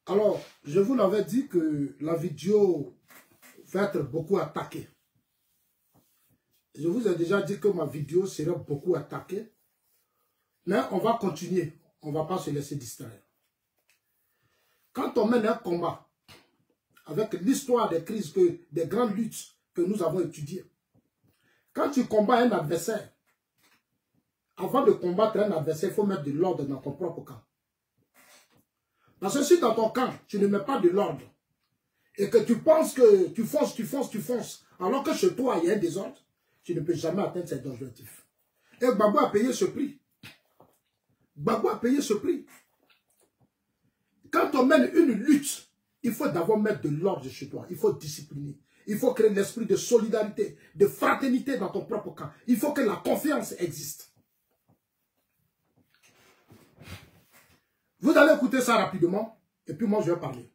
Alors, je vous l'avais dit que la vidéo va être beaucoup attaquée. Je vous ai déjà dit que ma vidéo serait beaucoup attaquée. Mais on va continuer. On ne va pas se laisser distraire. Quand on mène un combat avec l'histoire des crises, des grandes luttes que nous avons étudiées, quand tu combats un adversaire, avant de combattre un adversaire, il faut mettre de l'ordre dans ton propre camp. Parce que si dans ton camp, tu ne mets pas de l'ordre, et que tu penses que tu fonces, alors que chez toi, il y a un désordre, tu ne peux jamais atteindre cet objectif. Et Gbagbo a payé ce prix. Gbagbo a payé ce prix. Quand on mène une lutte, il faut d'abord mettre de l'ordre chez toi. Il faut discipliner. Il faut créer l'esprit de solidarité, de fraternité dans ton propre camp. Il faut que la confiance existe. Vous allez écouter ça rapidement, et puis moi je vais parler.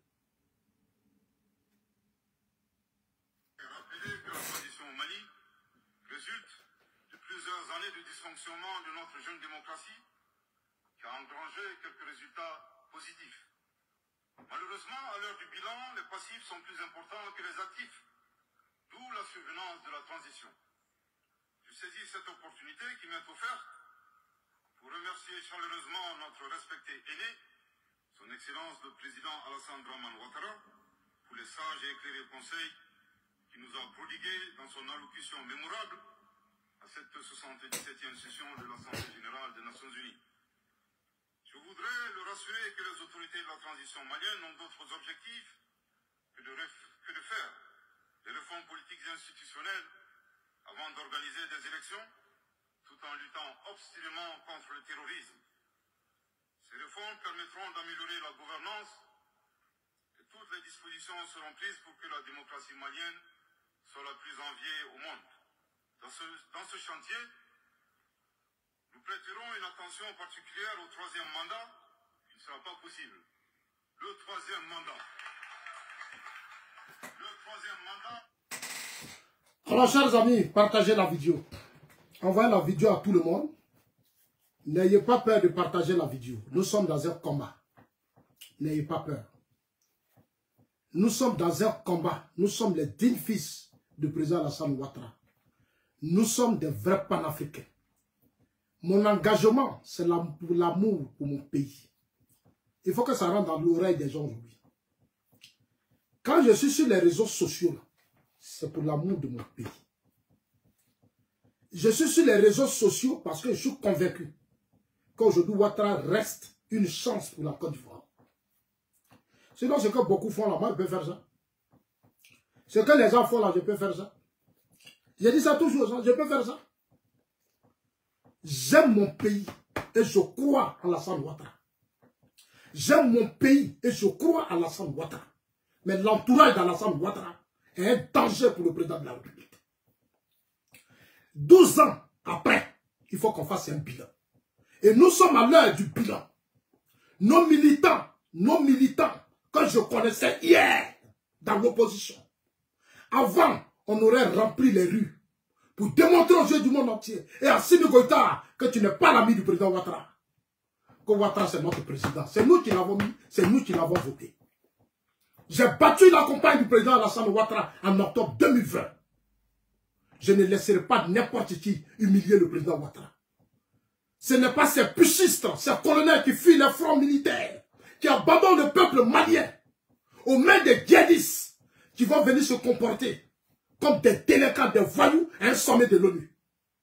Rappeler que la transition au Mali résulte de plusieurs années de dysfonctionnement de notre jeune démocratie qui a engrangé quelques résultats positifs. Malheureusement, à l'heure du bilan, les passifs sont plus importants que les actifs, d'où la survenance de la transition. Je saisis cette opportunité qui m'est offerte pour remercier chaleureusement notre respecté aîné, son Excellence le Président Alassane Dramane Ouattara, pour les sages et éclairés conseils qui nous a prodigués dans son allocution mémorable à cette 77e session de l'Assemblée générale des Nations Unies. Je voudrais le rassurer que les autorités de la transition malienne n'ont d'autres objectifs que de faire des réformes politiques et institutionnelles avant d'organiser des élections, tout en luttant obstinément contre le terrorisme. Ces réformes permettront d'améliorer la gouvernance et toutes les dispositions seront prises pour que la démocratie malienne soit la plus enviée au monde. Dans ce chantier, nous prêterons une attention particulière au troisième mandat, qui ne sera pas possible. Le troisième mandat. Alors, chers amis, partagez la vidéo. Envoyez la vidéo à tout le monde. N'ayez pas peur de partager la vidéo. Nous sommes dans un combat. N'ayez pas peur. Nous sommes dans un combat. Nous sommes les dignes fils du président Alassane Ouattara. Nous sommes des vrais panafricains. Mon engagement, c'est l'amour pour mon pays. Il faut que ça rentre dans l'oreille des gens aujourd'hui. Quand je suis sur les réseaux sociaux, c'est pour l'amour de mon pays. Je suis sur les réseaux sociaux parce que je suis convaincu qu'aujourd'hui, Ouattara reste une chance pour la Côte d'Ivoire. Sinon, ce que beaucoup font là, moi, je peux faire ça. Ce que les gens font là, je peux faire ça. J'ai dit ça toujours, je peux faire ça. J'aime mon pays et je crois à Alassane Ouattara. J'aime mon pays et je crois à Alassane Ouattara. Mais l'entourage d'Alassane Ouattara est un danger pour le président de la République. 12 ans après, il faut qu'on fasse un bilan. Et nous sommes à l'heure du bilan. Nos militants, que je connaissais hier dans l'opposition, avant, on aurait rempli les rues pour démontrer aux yeux du monde entier et à Assimi Goïta que tu n'es pas l'ami du président Ouattara. Que Ouattara, c'est notre président. C'est nous qui l'avons mis, c'est nous qui l'avons voté. J'ai battu la campagne du président Alassane Ouattara en octobre 2020. Je ne laisserai pas n'importe qui humilier le président Ouattara. Ce n'est pas ces pucistes, ces colonels qui fuient les fronts militaires, qui abandonnent le peuple malien aux mains des djihadistes qui vont venir se comporter comme des délinquants, des voyous à un sommet de l'ONU.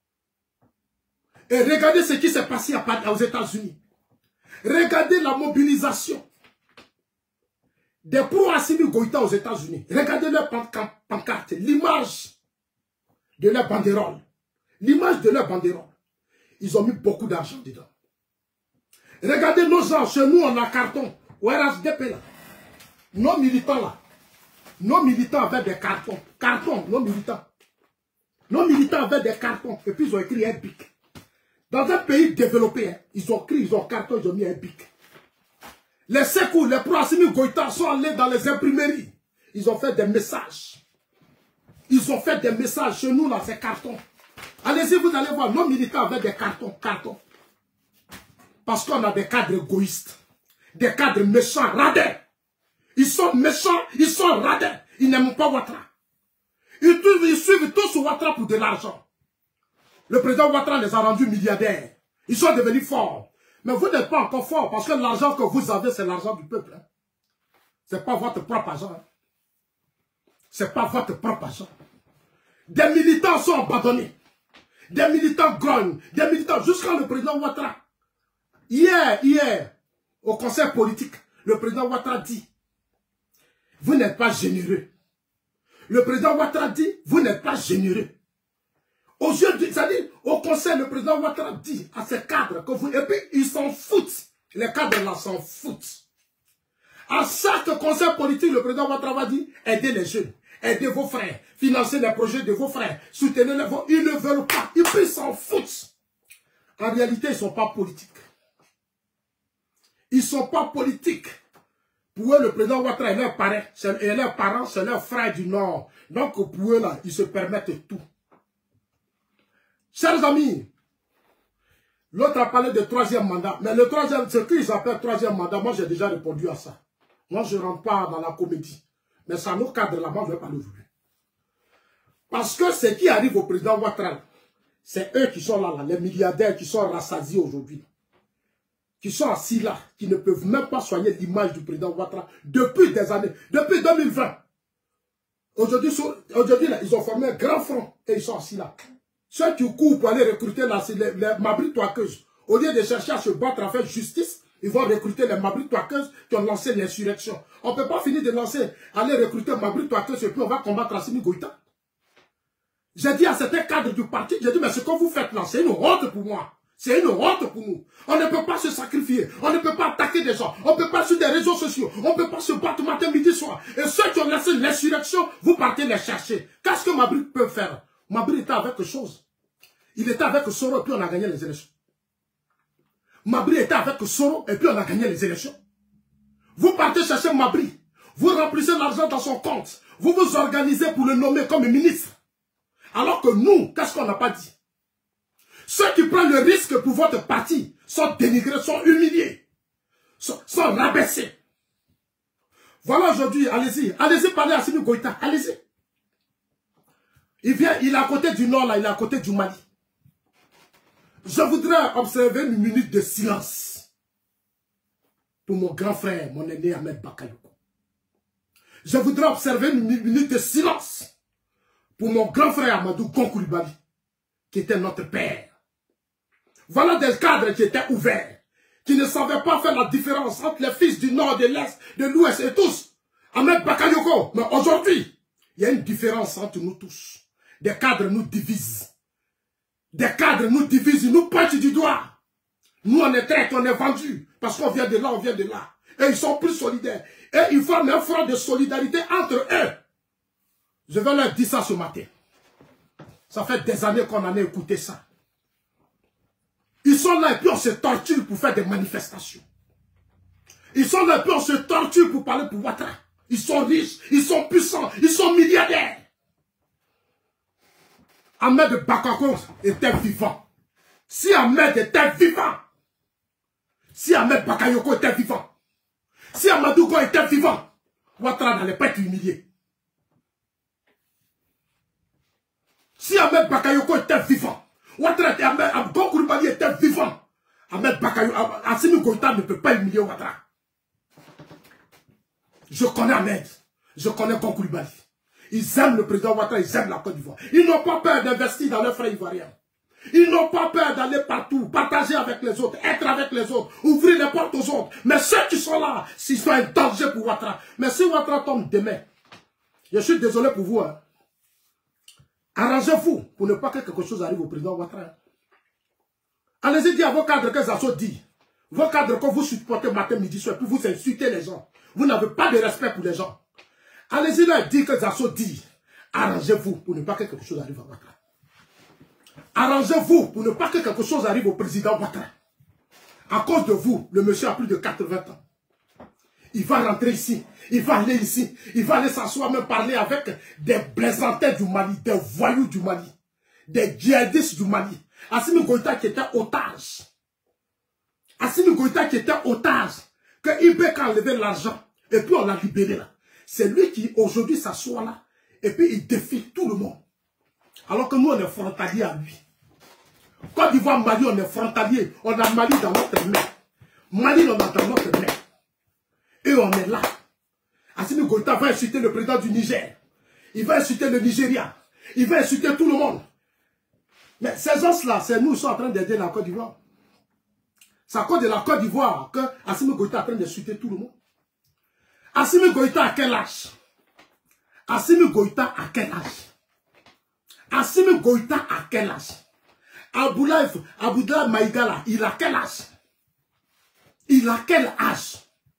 Et regardez ce qui s'est passé aux États-Unis. Regardez la mobilisation des pro-Assimi Goïta aux États-Unis. Regardez leur pancarte, l'image de leur banderole. L'image de leur banderole. Ils ont mis beaucoup d'argent dedans. Regardez nos gens, chez nous on a carton. ORHDP là. Nos militants là. Nos militants avaient des cartons. Cartons, nos militants. Nos militants avaient des cartons. Et puis ils ont écrit un bic. Dans un pays développé, hein, ils ont écrit, ils ont carton, ils ont mis un bic. Les secours, les pro-Assimi Goïta sont allés dans les imprimeries. Ils ont fait des messages. Ils ont fait des messages chez nous là, c'est carton. Allez-y, vous allez voir, nos militants avaient des cartons. Parce qu'on a des cadres égoïstes. Des cadres méchants, radins. Ils sont méchants, ils sont radins. Ils n'aiment pas Ouattara. Ils suivent tous Ouattara pour de l'argent. Le président Ouattara les a rendus milliardaires. Ils sont devenus forts. Mais vous n'êtes pas encore forts parce que l'argent que vous avez, c'est l'argent du peuple. Hein. Ce n'est pas votre propre argent. Hein. Ce n'est pas votre propre argent. Des militants sont abandonnés. Des militants grognent. Des militants, jusqu'à le président Ouattara. Hier, au conseil politique, le président Ouattara dit, vous n'êtes pas généreux. Le président Ouattara dit, vous n'êtes pas généreux. C'est-à-dire, au conseil, le président Ouattara dit à ses cadres que vous... Et puis, ils s'en foutent. Les cadres là s'en foutent. À chaque conseil politique, le président Ouattara va dire, aidez les jeunes, aidez vos frères, financez les projets de vos frères, soutenez les vôtres. Ils ne veulent pas. Ils s'en foutent. En réalité, ils ne sont pas politiques. Ils ne sont pas politiques. Pour eux, le président Ouattara et leurs parents, c'est leurs frères du Nord. Donc, pour eux, là, ils se permettent tout. Chers amis, l'autre a parlé de troisième mandat. Mais le troisième, ce qu'ils appellent troisième mandat, moi, j'ai déjà répondu à ça. Moi, je ne rentre pas dans la comédie. Mais ça nous cadre là-bas, je vais parler aujourd'hui. Parce que ce qui arrive au président Ouattara, c'est eux qui sont là, les milliardaires qui sont rassasiés aujourd'hui. Qui sont assis là, qui ne peuvent même pas soigner l'image du président Ouattara depuis des années, depuis 2020. Aujourd'hui, ils ont formé un grand front et ils sont assis là. Ceux qui courent pour aller recruter les mabris toiqueuses, au lieu de chercher à se battre à faire justice, ils vont recruter les mabris toiqueuses qui ont lancé l'insurrection. On ne peut pas finir de aller recruter mabris toiqueuses et puis on va combattre Assimi Goïta. J'ai dit à certains cadres du parti, j'ai dit, mais ce que vous faites là, c'est une honte pour moi. C'est une honte pour nous. On ne peut pas se sacrifier. On ne peut pas attaquer des gens. On ne peut pas sur des réseaux sociaux. On ne peut pas se battre matin, midi, soir. Et ceux qui ont laissé l'insurrection, vous partez les chercher. Qu'est-ce que Mabri peut faire? Mabri était avec quelque chose. Il était avec Soro et puis on a gagné les élections. Mabri était avec Soro et puis on a gagné les élections. Vous partez chercher Mabri. Vous remplissez l'argent dans son compte. Vous vous organisez pour le nommer comme ministre. Alors que nous, qu'est-ce qu'on n'a pas dit? Ceux qui prennent le risque pour votre parti sont dénigrés, sont humiliés, sont rabaissés. Voilà aujourd'hui, allez-y parler à Assimi Goïta, allez-y. Il est à côté du nord, là, il est à côté du Mali. Je voudrais observer une minute de silence pour mon grand frère, mon aîné Ahmed Bakayoko. Je voudrais observer une minute de silence pour mon grand frère Amadou Gonkoulibaly, qui était notre père. Voilà des cadres qui étaient ouverts, qui ne savaient pas faire la différence entre les fils du nord, de l'est, de l'ouest et tous. Ahmed Bakayoko. Mais aujourd'hui, il y a une différence entre nous tous. Des cadres nous divisent. Des cadres nous divisent, ils nous pointent du doigt. Nous, on est traite, on est vendus. Parce qu'on vient de là, on vient de là. Et ils sont plus solidaires. Et ils forment un front de solidarité entre eux. Je vais leur dire ça ce matin. Ça fait des années qu'on en a écouté ça. Ils sont là et puis on se torture pour faire des manifestations. Ils sont là et puis on se torture pour parler pour Ouattara. Ils sont riches, ils sont puissants, ils sont milliardaires. Ahmed Bakayoko était vivant. Si Ahmed était vivant, si Ahmed Bakayoko était vivant, si Amadou Go était vivant, Ouattara n'allait pas être humilié. Si Ahmed Bakayoko était vivant, Ahmed Gonkoulibaly était vivant, Ahmed Bakayoko, Assimi Goïta ne peut pas humilier Ouattara. Je connais Ahmed, je connais Gonkoulibaly. Ils aiment le président Ouattara, ils aiment la Côte d'Ivoire. Ils n'ont pas peur d'investir dans leurs frères ivoiriens. Ils n'ont pas peur d'aller partout, partager avec les autres, être avec les autres, ouvrir les portes aux autres. Mais ceux qui sont là, s'ils sont un danger pour Ouattara. Mais si Ouattara tombe demain, je suis désolé pour vous. Hein. Arrangez-vous pour ne pas que quelque chose arrive au président Ouattara. Allez-y dire à vos cadres que Zasso dit. Vos cadres que vous supportez matin, midi, soir, puis vous insultez les gens. Vous n'avez pas de respect pour les gens. Allez-y là dire que Zasso dit. Arrangez-vous pour ne pas que quelque chose arrive à Ouattara. Arrangez-vous pour ne pas que quelque chose arrive au président Ouattara. À cause de vous, le monsieur a plus de 80 ans. Il va rentrer ici, il va aller ici, il va aller s'asseoir, même parler avec des blaisantais du Mali, des voyous du Mali, des djihadistes du Mali. Assimi Goïta qui était otage. Assimi Goïta qui était otage. Que Ibek a enlevé l'argent. Et puis on l'a libéré là. C'est lui qui aujourd'hui s'assoit là. Et puis il défie tout le monde. Alors que nous on est frontalier à lui. Côte d'Ivoire, Mali, on est frontalier. On a Mali dans notre main. Mali, on a dans notre main. Et on est là. Assimi Goïta va insulter le président du Niger. Il va insulter le Nigeria. Il va insulter tout le monde. Mais ces gens-là, c'est nous qui sommes en train d'aider la Côte d'Ivoire. C'est à cause de la Côte d'Ivoire que Assimi Goïta est en train d'insulter tout le monde. Assimi Goïta à quel âge? Assimi Goïta à quel âge? Assimi Goïta à quel âge? Abdoulaye Maïgala, il a quel âge? Il a quel âge?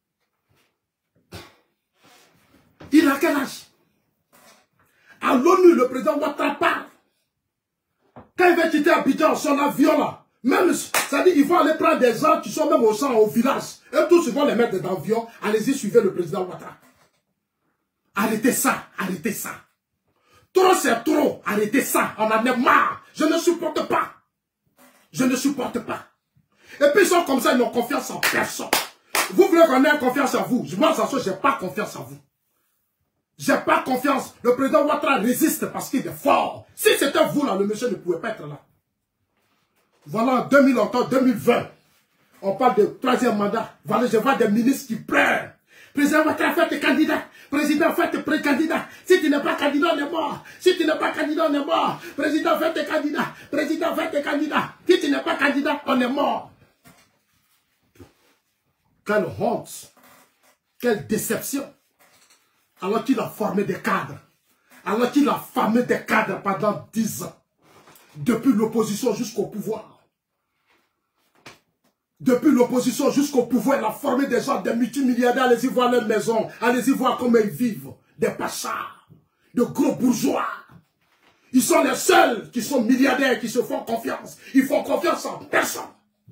Il a quel âge? À l'ONU, le président Ouattara parle. Quand il va quitter Abidjan, son avion là, même, ça dit, il faut aller prendre des gens qui sont même au centre, au village. Et tous, ils vont les mettre dans l'avion. Allez-y, suivez le président Ouattara. Arrêtez ça, arrêtez ça. Trop, c'est trop. Arrêtez ça, on en est marre. Je ne supporte pas. Je ne supporte pas. Et puis ils sont comme ça, ils n'ont confiance en personne. Vous voulez qu'on ait confiance en vous? Moi, je n'ai pas confiance en vous. J'ai pas confiance. Le président Ouattara résiste parce qu'il est fort. Si c'était vous là, le monsieur ne pouvait pas être là. Voilà, en 2020, on parle de troisième mandat. Voilà, je vois des ministres qui pleurent. Président Ouattara, faites candidat. Président, faites pré-candidat. Si tu n'es pas candidat, on est mort. Si tu n'es pas candidat, on est mort. Président, faites candidat. Président, faites candidat. Si tu n'es pas candidat, on est mort. Quelle honte. Quelle déception. Alors qu'il a formé des cadres. Alors qu'il a formé des cadres pendant 10 ans. Depuis l'opposition jusqu'au pouvoir. Depuis l'opposition jusqu'au pouvoir, il a formé des gens, des multimilliardaires. Allez-y voir leur maison. Allez-y voir comment ils vivent. Des pachas. De gros bourgeois. Ils sont les seuls qui sont milliardaires, qui se font confiance. Ils font confiance en personne.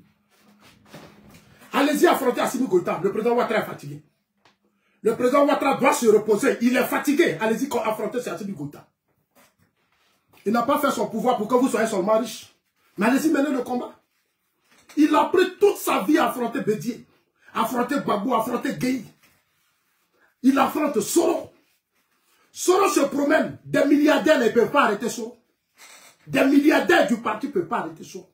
Allez-y affronter Assimi Goïta. Le président Ouattara est fatigué. Le président Ouattara doit se reposer. Il est fatigué. Allez-y affronter Assimi Goïta. Il n'a pas fait son pouvoir pour que vous soyez seulement riche. Mais allez-y mener le combat. Il a pris toute sa vie à affronter Bédié, affronter Gbagbo, affronter Gueye. Il affronte Soro. Soro se promène. Des milliardaires ne peuvent pas arrêter Soro. Des milliardaires du parti ne peuvent pas arrêter Soro.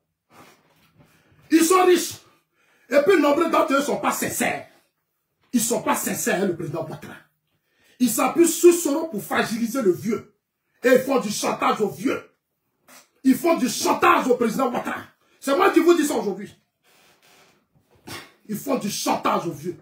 Ils sont riches. Et puis nombreux d'entre eux ne sont pas sincères. Ils ne sont pas sincères, hein, le président Ouattara. Ils s'appuient sur Soro pour fragiliser le vieux. Et ils font du chantage aux vieux. Ils font du chantage au président Ouattara. C'est moi qui vous dis ça aujourd'hui. Ils font du chantage aux vieux.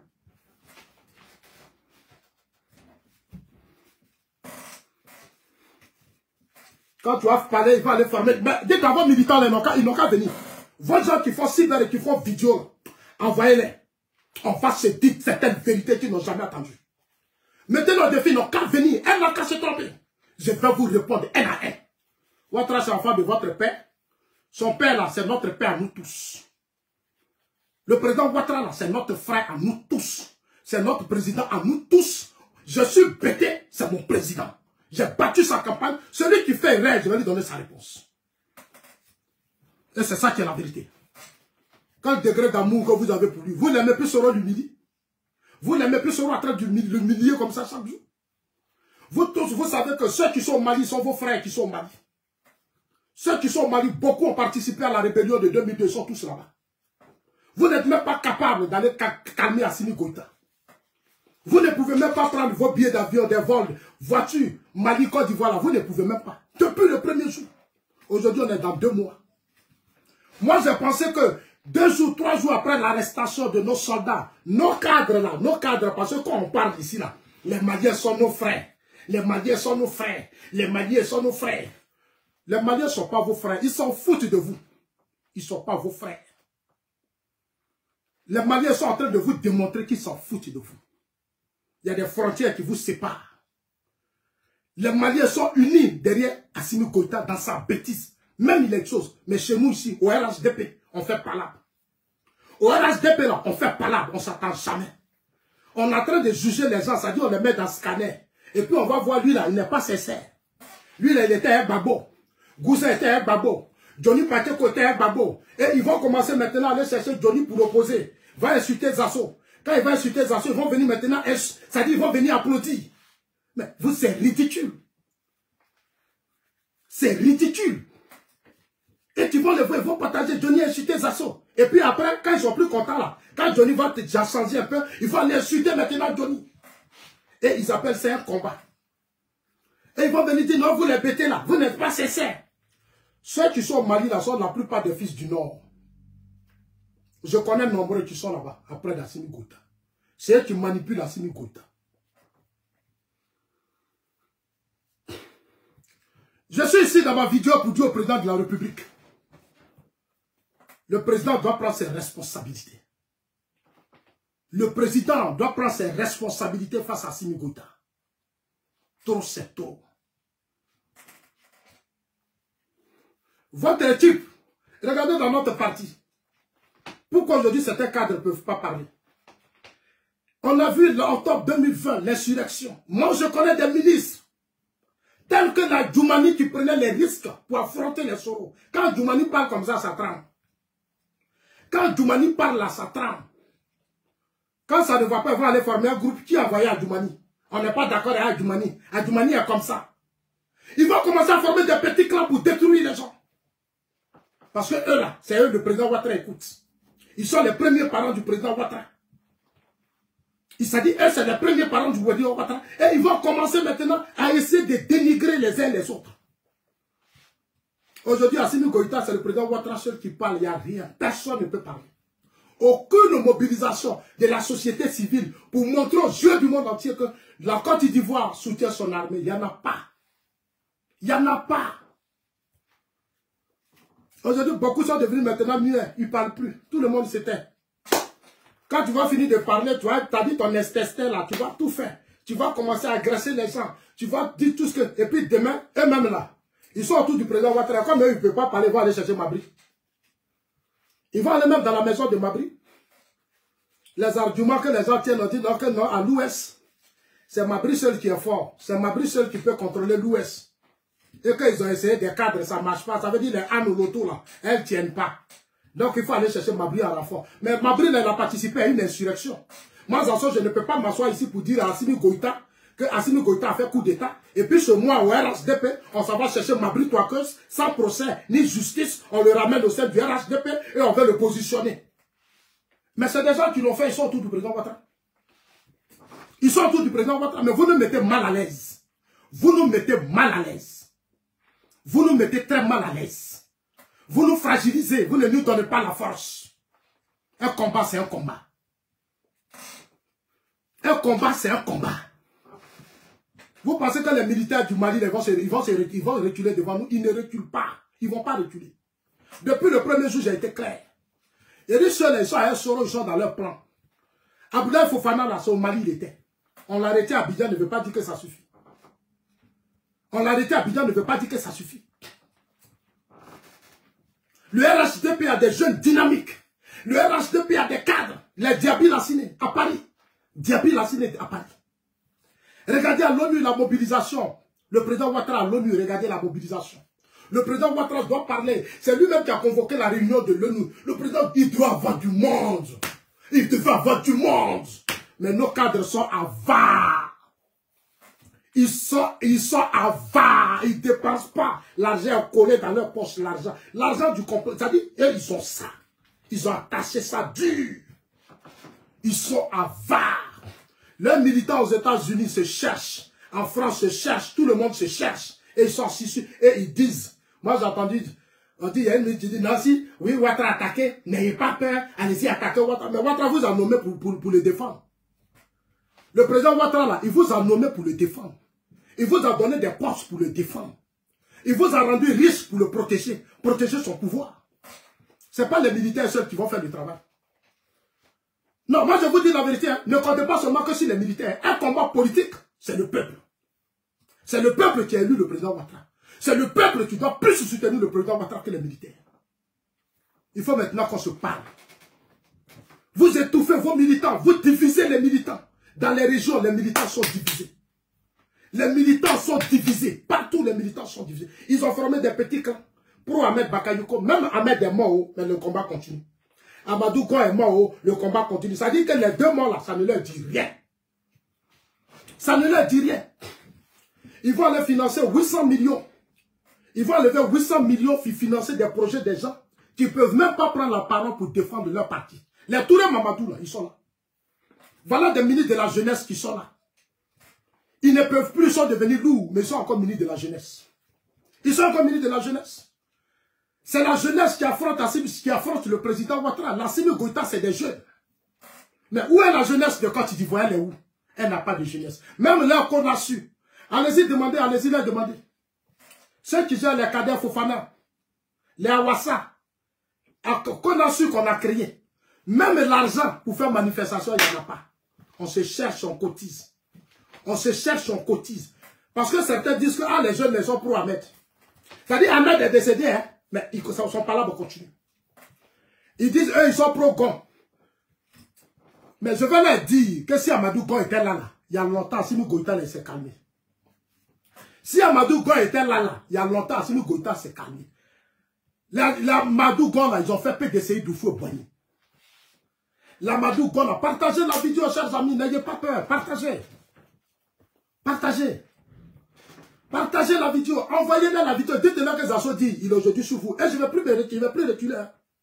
Quand tu vas parler, il va aller fermer. Mais dites à vos militants, ils n'ont qu'à venir. Vos gens qui font cyber et qui font vidéo, envoyez-les. On va se dire certaines vérités qu'ils n'ont jamais entendues. Mettez-le au défi, ils n'ont qu'à venir. Elle n'a qu'à se tromper. Je vais vous répondre un à un. Ouattara, c'est enfant de votre père. Son père, là, c'est notre père à nous tous. Le président Ouattara, là, c'est notre frère à nous tous. C'est notre président à nous tous. Je suis bêté, c'est mon président. J'ai battu sa campagne. Celui qui fait erreur, je vais lui donner sa réponse. Et c'est ça qui est la vérité. Quel degré d'amour que vous avez pour lui. Vous n'aimez plus Soro l'humilier. Vous n'aimez plus Soro en train de l'humilier comme ça chaque jour. Vous tous, vous savez que ceux qui sont au Mali sont vos frères qui sont au Mali. Ceux qui sont au Mali, beaucoup ont participé à la rébellion de 2002, sont tous là-bas. Vous n'êtes même pas capable d'aller calmer Assimi Goïta. Vous ne pouvez même pas prendre vos billets d'avion, des vols, voitures, Mali, Côte d'Ivoire, là. Vous ne pouvez même pas. Depuis le premier jour. Aujourd'hui, on est dans 2 mois. Moi, j'ai pensé que 2 jours, 3 jours après l'arrestation de nos soldats, nos cadres là, nos cadres, parce que quand on parle ici là, les Maliens sont nos frères. Les Maliens sont nos frères. Les Maliens sont nos frères. Les Maliens ne sont pas vos frères. Ils s'en foutent de vous. Ils ne sont pas vos frères. Les Maliens sont en train de vous démontrer qu'ils s'en foutent de vous. Il y a des frontières qui vous séparent. Les Maliens sont unis derrière Assimi Goïta dans sa bêtise. Même il y a des choses. Mais chez nous ici, au RHDP, on fait palabre. Au RHDP, là, on fait palabre. On ne s'attend jamais. On est en train de juger les gens. Ça dit on les met dans le scanner. Et puis on va voir lui là, il n'est pas sincère. Lui là, il était un babo. Gouza était un babo. Johnny Pateko était un babo. Et ils vont commencer maintenant à aller chercher Johnny pour l'opposer. Va insulter Zasso. Quand ils vont insulter les assauts, ils vont venir maintenant, ça dit ils vont venir applaudir. Mais vous, c'est ridicule. C'est ridicule. Et tu vas les voir, ils vont partager, Johnny insulter les assauts. Et puis après, quand ils sont plus contents là, quand Johnny va déjà changer un peu, il va aller insulter maintenant Johnny. Et ils appellent ça un combat. Et ils vont venir dire, non, vous les bêtez là, vous n'êtes pas sincères. Ceux qui sont au Mali là sont la plupart des fils du Nord. Je connais nombreux qui sont là-bas, après Assimi Goïta. C'est eux qui manipulent Assimi Goïta. Je suis ici dans ma vidéo pour dire au président de la République. Le président doit prendre ses responsabilités. Le président doit prendre ses responsabilités face à Assimi Goïta. Trop c'est trop. Votre équipe, regardez dans notre parti. Pourquoi aujourd'hui certains cadres ne peuvent pas parler? On a vu en octobre 2020 l'insurrection. Moi je connais des ministres tels que la Djoumani qui prenait les risques pour affronter les Soro. Quand Djoumani parle comme ça tremble. Quand Djoumani parle là, ça tremble. Quand ça ne va pas, ils vont aller former un groupe qui a envoyé à Djoumani. On n'est pas d'accord avec Djoumani. Djoumani est comme ça. Ils vont commencer à former des petits clans pour détruire les gens. Parce que eux là, c'est eux le président Ouattara écoute. Ils sont les premiers parents du président Ouattara. Il s'est dit, eux c'est les premiers parents du président Ouattara. Et ils vont commencer maintenant à essayer de dénigrer les uns les autres. Aujourd'hui, Assimi Goïta, c'est le président Ouattara seul qui parle, il n'y a rien. Personne ne peut parler. Aucune mobilisation de la société civile pour montrer aux yeux du monde entier que la Côte d'Ivoire soutient son armée. Il n'y en a pas. Il n'y en a pas. Aujourd'hui, beaucoup sont devenus maintenant muets. Ils ne parlent plus. Tout le monde s'éteint. Quand tu vas finir de parler, tu as dit ton intestin là, tu vas tout faire. Tu vas commencer à agresser les gens. Tu vas dire tout ce que... Et puis demain, eux-mêmes là, ils sont autour du président Ouattara. Comme eux, ils ne peuvent pas parler, ils vont aller chercher Mabri. Ils vont aller même dans la maison de Mabri. Les arguments que les gens tiennent, on dit que non, à l'Ouest, c'est Mabri seul qui est fort. C'est Mabri seul qui peut contrôler l'Ouest. Et qu'ils ont essayé des cadres, ça ne marche pas. Ça veut dire les ânes ou l'auto là, elles ne tiennent pas. Donc il faut aller chercher Mabri à la fois. Mais Mabri n'a participé à une insurrection. Moi, je ne peux pas m'asseoir ici pour dire à Assimi Goïta que Assimi Goïta a fait coup d'État. Et puis ce mois au RHDP, on s'en va chercher Mabri Touakeuse, sans procès ni justice. On le ramène au sein du RHDP et on veut le positionner. Mais c'est des gens qui l'ont fait, ils sont autour du président Ouattara. Ils sont autour du président Ouattara, mais vous nous mettez mal à l'aise. Vous nous mettez mal à l'aise. Vous nous mettez très mal à l'aise. Vous nous fragilisez, vous ne nous donnez pas la force. Un combat, c'est un combat. Un combat, c'est un combat. Vous pensez que les militaires du Mali, ils vont reculer devant nous? Ils ne reculent pas. Ils ne vont pas reculer. Depuis le premier jour, j'ai été clair. Il y a des seuls, ils sont à un Soro, ils sont dans leur plan. Abdoulaye Fofana, là, c'est au Mali, il était. On l'a arrêté à Abidjan, ne veut pas dire que ça suffit. On l'a arrêté à Abidjan, ne veut pas dire que ça suffit. Le RHDP a des jeunes dynamiques. Le RHDP a des cadres. Les Diaby Lassine à Paris. Diaby Lassine à Paris. Regardez à l'ONU la mobilisation. Le président Ouattara à l'ONU, regardez la mobilisation. Le président Ouattara doit parler. C'est lui-même qui a convoqué la réunion de l'ONU. Le président, il doit avoir du monde. Il devait avoir du monde. Mais nos cadres sont avares. Ils sont avares. Ils ne dépensent pas. L'argent est collé dans leur poche. L'argent du complot. C'est-à-dire, ils ont ça. Ils ont attaché ça dur. Ils sont avares. Les militants aux États-Unis se cherchent. En France se cherchent. Tout le monde se cherche. Et ils sont ici. Et ils disent. Moi, j'ai entendu. On dit, il y a une minute qui dit, Nancy, oui, Ouattara attaqué. N'ayez pas peur. Allez-y, attaquez Ouattara. Mais Ouattara vous a nommé pour le défendre. Le président Ouattara, là, il vous a nommé pour le défendre. Il vous a donné des postes pour le défendre. Il vous a rendu riche pour le protéger. Protéger son pouvoir. Ce n'est pas les militaires seuls qui vont faire le travail. Non, moi je vous dis la vérité. Hein, ne comptez pas seulement que sur les militaires. Un combat politique, c'est le peuple. C'est le peuple qui a élu le président Ouattara. C'est le peuple qui doit plus soutenir le président Ouattara que les militaires. Il faut maintenant qu'on se parle. Vous étouffez vos militants. Vous divisez les militants. Dans les régions, les militants sont divisés. Les militants sont divisés. Partout, les militants sont divisés. Ils ont formé des petits camps. Pour Ahmed Bakayoko, même Ahmed est mort, mais le combat continue. Amadou Gon est mort, le combat continue. Ça dit que les 2 morts là, ça ne leur dit rien. Ça ne leur dit rien. Ils vont aller financer 800 millions. Ils vont enlever 800 millions pour financer des projets des gens qui ne peuvent même pas prendre la parole pour défendre leur parti. Les Touré Mamadou là, ils sont là. Voilà des ministres de la jeunesse qui sont là. Ils ne peuvent plus, ils sont devenus lourds, mais ils sont encore ministres de la jeunesse. Ils sont encore ministres de la jeunesse. C'est la jeunesse qui affronte le président Ouattara. Assimi Goïta, c'est des jeunes. Mais où est la jeunesse de Côte d'Ivoire? Elle est où? Elle n'a pas de jeunesse. Même là qu'on a su. Allez-y demander, allez-y leur demander. Ceux qui gèrent les cadets Fofana, les Awassa, qu'on a su qu'on a créé. Même l'argent pour faire manifestation, il n'y en a pas. On se cherche, on cotise. On se cherche, on cotise. Parce que certains disent que ah, les jeunes, les sont pro Ahmed. C'est-à-dire Ahmed est décédé, hein, mais ils ne sont pas là pour continuer. Ils disent, eux, ils sont pro-Gon. Mais je vais leur dire que si Amadou Gon était là, il y a longtemps, Assimi Goïta s'est calmé. Si Amadou Gon était là, il y a longtemps, Assimi Goïta s'est calmé. Amadou Gon, là, ils ont fait PDCI du fou au Boigny. L'Amadou Gon a partagé la vidéo, chers amis, n'ayez pas peur, partagez. Partagez. Partagez la vidéo, envoyez-leur la vidéo, dites-leur que Zasso dit, il est aujourd'hui sur vous. Et je ne vais plus me retirer, je ne vais plus reculer.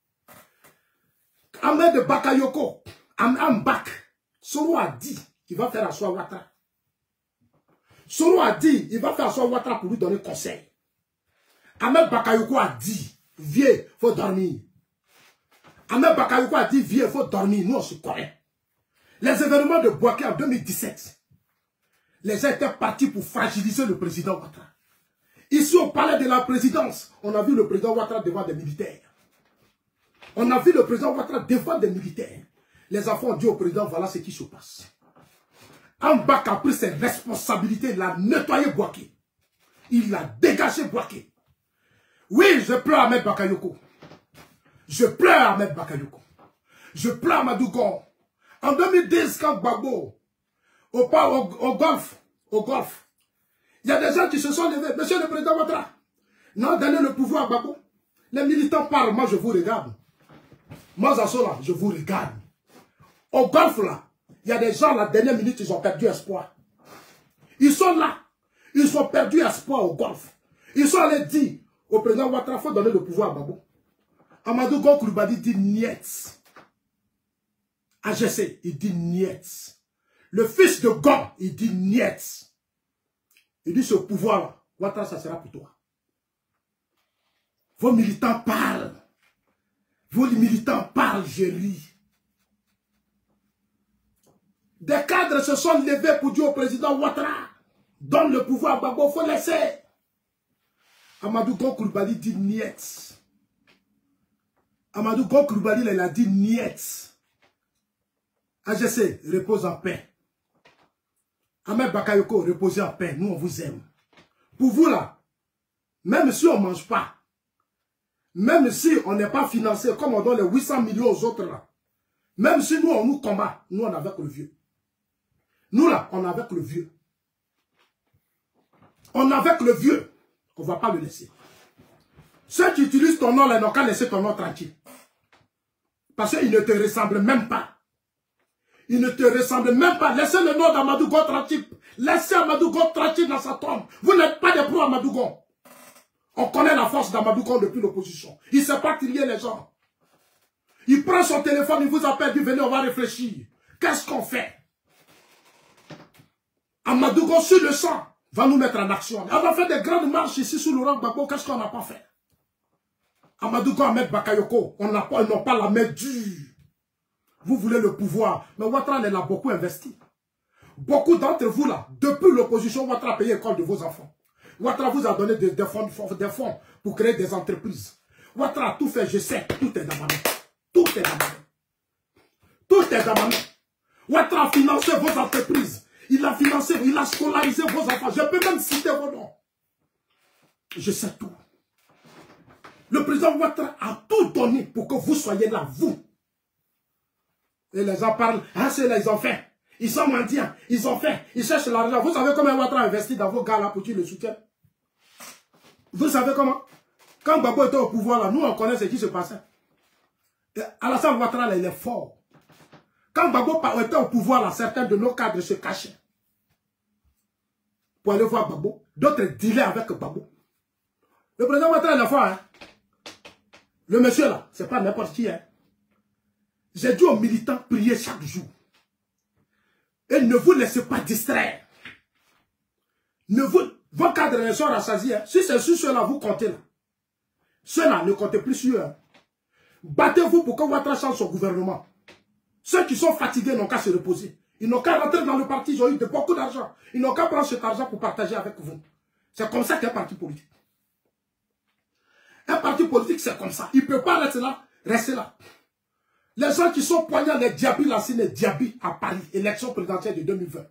Ahmed Bakayoko, Ambak, Soro a dit qu'il va faire asseoir Ouattara. Soro a dit il va faire asseoir Ouattara pour lui donner conseil. Ahmed Bakayoko a dit, viens, il faut dormir. Ahmed Bakayoko a dit, viens, il faut dormir. Nous, on se connaît. Les événements de Bouaké en 2017, les gens étaient partis pour fragiliser le président Ouattara. Ici, au palais de la présidence, on a vu le président Ouattara devant des militaires. On a vu le président Ouattara devant des militaires. Les enfants ont dit au président, voilà ce qui se passe. Ambak a pris ses responsabilités, il a nettoyé Bouaké. Il a dégagé Bouaké. Oui, je pleure Ahmed Bakayoko. Je pleure Ahmed Bakayoko. Je pleure Amadou Gon. En 2010, quand Gbagbo, au golf, il y a des gens qui se sont levés. Monsieur le président Ouattara, non, donnez le pouvoir à Gbagbo. Les militants parlent, moi je vous regarde. Moi, Zasso, là, je vous regarde. Au golf, là, il y a des gens, la dernière minute, ils ont perdu espoir. Ils sont là. Ils ont perdu espoir au golf. Ils sont allés dire au président Ouattara, il faut donner le pouvoir à Gbagbo. Amadou Gon Coulibaly dit niet. AGC, il dit niet. Le fils de Gon, il dit niet. Il dit ce pouvoir-là, Ouattara, ça sera pour toi. Vos militants parlent. Vos militants parlent, je lis. Des cadres se sont levés pour dire au président Ouattara, donne le pouvoir à Gbagbo, il faut laisser. Amadou Gon Coulibaly dit niet. Amadou Gon Coulibaly, il a dit niet. AGC, repose en paix. Ahmed Bakayoko, reposez en paix. Nous, on vous aime. Pour vous, là, même si on ne mange pas, même si on n'est pas financé, comme on donne les 800 millions aux autres, là, même si nous, on nous combat, nous, on est avec le vieux. Nous, là, on est avec le vieux. On est avec le vieux. On ne va pas le laisser. Ceux qui utilisent ton nom, là, n'ont qu'à laisser ton nom tranquille. Parce qu'il ne te ressemble même pas. Il ne te ressemble même pas. Laissez le nom d'Amadou Gon tranquille. Laissez Amadou Gon tranquille dans sa tombe. Vous n'êtes pas des pros Amadou Gon. On connaît la force d'Amadou Gon depuis l'opposition. Il ne sait pas trier les gens. Il prend son téléphone, il vous appelle, il dit venez, on va réfléchir. Qu'est-ce qu'on fait? Amadou Gon sur le sang va nous mettre en action. On va faire des grandes marches ici sous Laurent Gbagbo. Qu'est-ce qu'on n'a pas fait? Amadou Gon, Ahmed Bakayoko, ils n'ont pas la main dure. Vous voulez le pouvoir. Mais Ouattara, elle a beaucoup investi. Beaucoup d'entre vous, là, depuis l'opposition, Ouattara a payé l'école de vos enfants. Ouattara vous a donné des fonds pour créer des entreprises. Ouattara a tout fait, je sais, tout est dans ma main. Tout est dans ma main. Tout est dans ma main. Ouattara a financé vos entreprises. Il a financé, il a scolarisé vos enfants. Je peux même citer vos noms. Je sais tout. Le président Ouattara a tout donné pour que vous soyez là, vous. Et les gens parlent, ah c'est là, ils ont fait. Ils sont mendiants, ils ont fait, ils cherchent l'argent. Vous savez comment Ouattara a investi dans vos gars là pour qu'ils le soutiennent? Vous savez comment? Quand Gbagbo était au pouvoir là, nous on connaît ce qui se passait. Alassane Ouattara, là, il est fort. Quand Gbagbo était au pouvoir, là, certains de nos cadres se cachaient pour aller voir Gbagbo. D'autres dealaient avec Gbagbo. Le président Ouattara, il est fort. Hein? Le monsieur là, c'est pas n'importe qui. Hein? J'ai dit aux militants, prier chaque jour. Et ne vous laissez pas distraire. Vos cadres sont rassasiés. Hein? Si c'est sur ceux-là, vous comptez là. Ceux-là, ne comptez plus sur eux. Hein? Battez-vous pour que Ouattara change son gouvernement. Ceux qui sont fatigués n'ont qu'à se reposer. Ils n'ont qu'à rentrer dans le parti, ils ont eu beaucoup d'argent. Ils n'ont qu'à prendre cet argent pour partager avec vous. C'est comme ça qu'un parti politique. Un parti politique, c'est comme ça. Il ne peut pas rester là. Les gens qui sont poignants, les Diaby, la Cine, Diaby à Paris, élection présidentielle de 2020.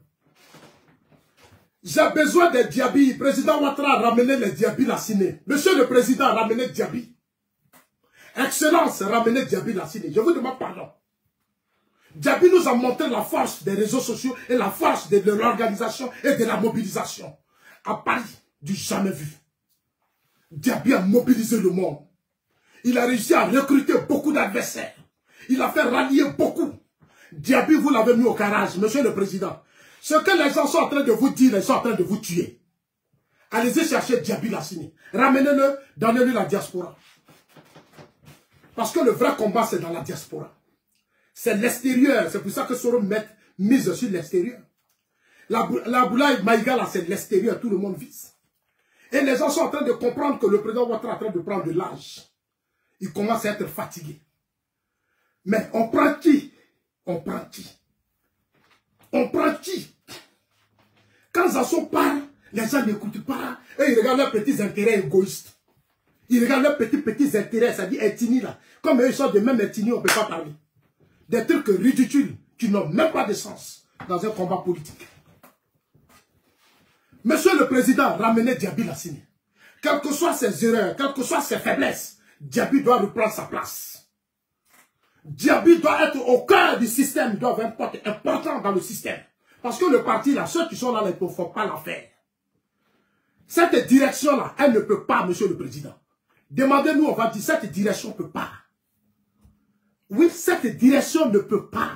J'ai besoin des Diaby. Président Ouattara a ramené les Diaby, la Cine. Monsieur le Président a ramené Diaby. Excellence, ramenez Diaby, la Cine. Je vous demande pardon. Diaby nous a montré la force des réseaux sociaux et la force de l'organisation et de la mobilisation. À Paris, du jamais vu. Diaby a mobilisé le monde. Il a réussi à recruter beaucoup d'adversaires. Il a fait rallier beaucoup. Diaby, vous l'avez mis au garage, monsieur le président. Ce que les gens sont en train de vous dire, ils sont en train de vous tuer. Allez-y chercher Diaby Lassini. Ramenez-le, donnez-lui la diaspora. Parce que le vrai combat, c'est dans la diaspora. C'est l'extérieur. C'est pour ça que Soro mise sur l'extérieur. La Boulaye Maïga, c'est l'extérieur. Tout le monde vise. Et les gens sont en train de comprendre que le président Ouattara est en train de prendre de l'âge. Il commence à être fatigué. Mais on prend qui? On prend qui? On prend qui? Quand Zasson parle, les gens n'écoutent pas. Et ils regardent leurs petits intérêts égoïstes. Ils regardent leurs petits intérêts, c'est-à-dire ethnie là. Comme eux, ils sont de même ethnie, on ne peut pas parler. Des trucs ridicules qui n'ont même pas de sens dans un combat politique. Monsieur le Président, ramenez Diaby Lassini. Quelles que soient ses erreurs, quelles que soient ses faiblesses, Diaby doit reprendre sa place. Diaby doit être au cœur du système, il doit avoir un poste important dans le système. Parce que le parti là, ceux qui sont là, ils ne font pas l'affaire. Cette direction-là, elle ne peut pas, monsieur le Président. Demandez-nous, on va dire, cette direction ne peut pas. Oui, cette direction ne peut pas.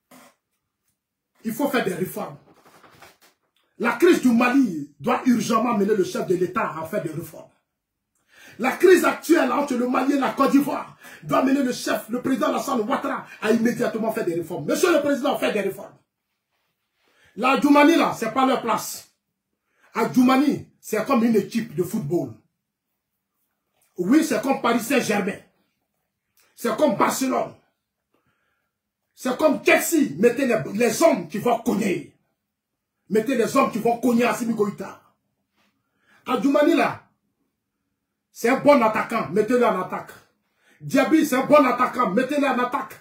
Il faut faire des réformes. La crise du Mali doit urgemment mener le chef de l'État à faire des réformes. La crise actuelle entre le Mali et la Côte d'Ivoire doit mener le président Alassane Ouattara à immédiatement faire des réformes. Monsieur le Président, fait des réformes. La Djoumani, là, ce n'est pas leur place. À Djoumani, c'est comme une équipe de football. Oui, c'est comme Paris Saint-Germain. C'est comme Barcelone. C'est comme Chelsea. Mettez les hommes qui vont cogner. Mettez les hommes qui vont cogner à Assimi Goïta. À Djoumani, là, c'est un bon attaquant. Mettez-le en attaque. Diaby, c'est un bon attaquant. Mettez-le en attaque.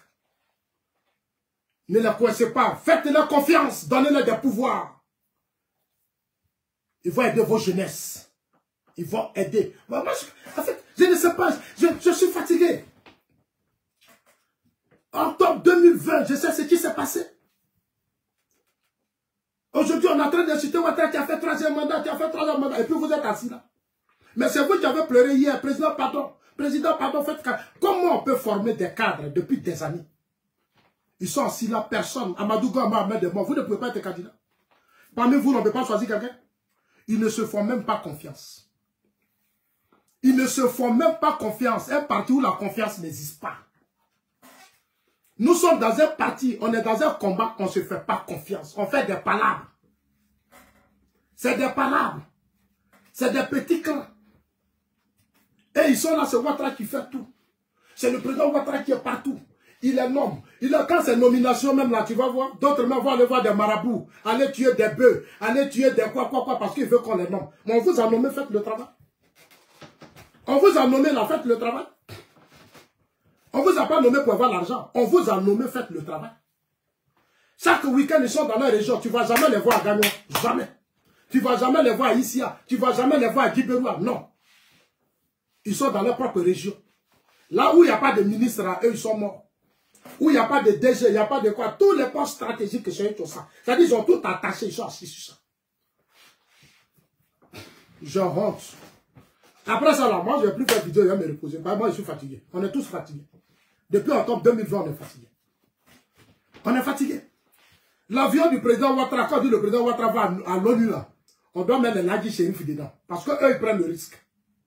Ne les coincez pas. Faites-leur confiance. Donnez-leur des pouvoirs. Ils vont aider vos jeunesses. Ils vont aider. Moi, en fait, je ne sais pas. Je suis fatigué. Octobre 2020, je sais ce qui s'est passé. Aujourd'hui, on est en train d'insulter Ouattara qui a fait 3e mandat, et puis vous êtes assis là. Mais c'est vous qui avez pleuré hier, président, pardon. Président, pardon, faites cadre. Comment on peut former des cadres depuis des années? Ils sont assis là, personne. Amadou Gama, Ahmed est mort. Vous ne pouvez pas être candidat. Parmi vous, on ne peut pas choisir quelqu'un. Ils ne se font même pas confiance. Ils ne se font même pas confiance. Un parti où la confiance n'existe pas. Nous sommes dans un parti, on est dans un combat, on ne se fait pas confiance. On fait des palabres. C'est des palabres. C'est des petits clans. Et ils sont là, c'est Ouattara qui fait tout. C'est le président Ouattara qui est partout. Il est nomme. Quand c'est nomination même là, tu vas voir, d'autres même vont aller voir des marabouts, aller tuer des bœufs, aller tuer des quoi, parce qu'il veut qu'on les nomme. Mais on vous a nommé, faites le travail. On vous a nommé là, faites le travail. On ne vous a pas nommé pour avoir l'argent. On vous a nommé, faites le travail. Chaque week-end, ils sont dans leur région. Tu ne vas jamais les voir à Gagnon. Jamais. Tu ne vas jamais les voir à Issia. Tu ne vas jamais les voir à Guibéroua. Non. Ils sont dans leur propre région. Là où il n'y a pas de ministre, eux, ils sont morts. Où il n'y a pas de DG, il n'y a pas de quoi. Tous les postes stratégiques que j'ai tout ça. C'est-à-dire, ils ont tout attaché. Ils sont assis sur ça. Je honte. Après ça, là, moi, je ne vais plus faire vidéo, je vais me reposer. Moi, je suis fatigué. On est tous fatigués. Depuis octobre 2020, on est fatigué. On est fatigué. L'avion du président Ouattara, quand dit le président Ouattara va à l'ONU, on doit mettre les Ladji Chérif dedans. Parce qu'eux, ils prennent le risque.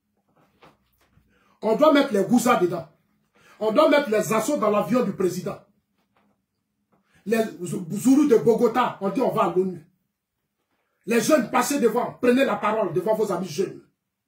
On doit mettre les Goussa dedans. On doit mettre les assauts dans l'avion du président. Les Zoulous de Bogota, on dit on va à l'ONU. Les jeunes, passez devant, prenez la parole devant vos amis jeunes.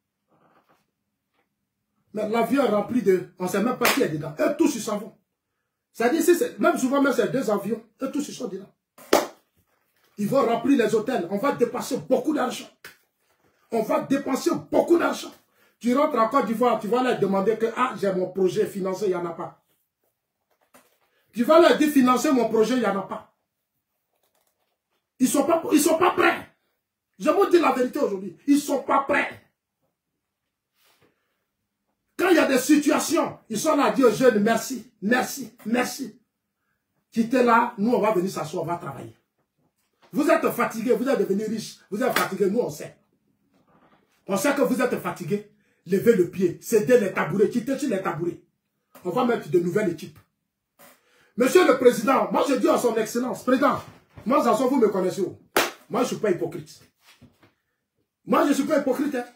Mais l'avion est rempli de... On ne sait même pas qui est dedans. Eux tous, ils s'en vont. C'est-à-dire, même souvent, même ces deux avions, eux tous, ils sont dedans. Ils vont remplir les hôtels. On va dépenser beaucoup d'argent. On va dépenser beaucoup d'argent. Tu rentres en Côte d'Ivoire, tu vas leur demander que ah, j'ai mon projet financé, il n'y en a pas. Tu vas leur dire financer mon projet, il n'y en a pas. Ils sont pas prêts. Je vous dis la vérité aujourd'hui. Ils ne sont pas prêts. Quand il y a des situations, ils sont là à dire aux jeunes merci, merci, merci. Quittez là, nous on va venir s'asseoir, on va travailler. Vous êtes fatigués, vous êtes devenus riches, vous êtes fatigués, nous on sait. On sait que vous êtes fatigués. Levez le pied, cédez les tabourets, quittez sur les tabourets. On va mettre de nouvelles équipes. Monsieur le Président, moi je dis à son Excellence, Président, moi Zanson, vous me connaissez où? Moi je ne suis pas hypocrite. Moi je ne suis pas hypocrite. Hein?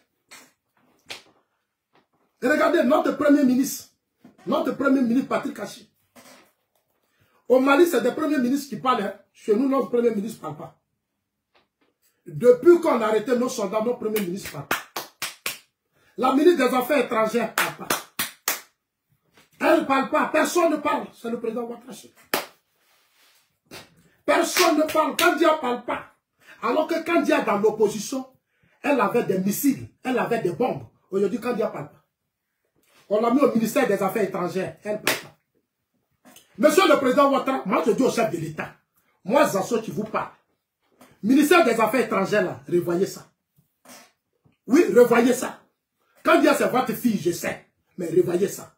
Et regardez, notre Premier ministre Patrick Kachi. Au Mali, c'est des premiers ministres qui parlent. Hein? Chez nous, notre Premier ministre ne parle pas. Depuis qu'on a arrêté nos soldats, notre Premier ministre parle. La ministre des Affaires étrangères ne parle pas. Elle ne parle pas. Personne ne parle. C'est le président Ouattara. Personne ne parle. Kandia ne parle pas. Alors que Kandia, dans l'opposition, elle avait des missiles. Elle avait des bombes. Aujourd'hui, Kandia ne parle pas. On l'a mis au ministère des Affaires étrangères. Elle ne parle pas. Monsieur le président Ouattara, moi je dis au chef de l'État. Moi, Zanson qui vous parle. Ministère des Affaires étrangères, là, revoyez ça. Oui, revoyez ça. Kandia, c'est votre fille, je sais. Mais revoyez ça.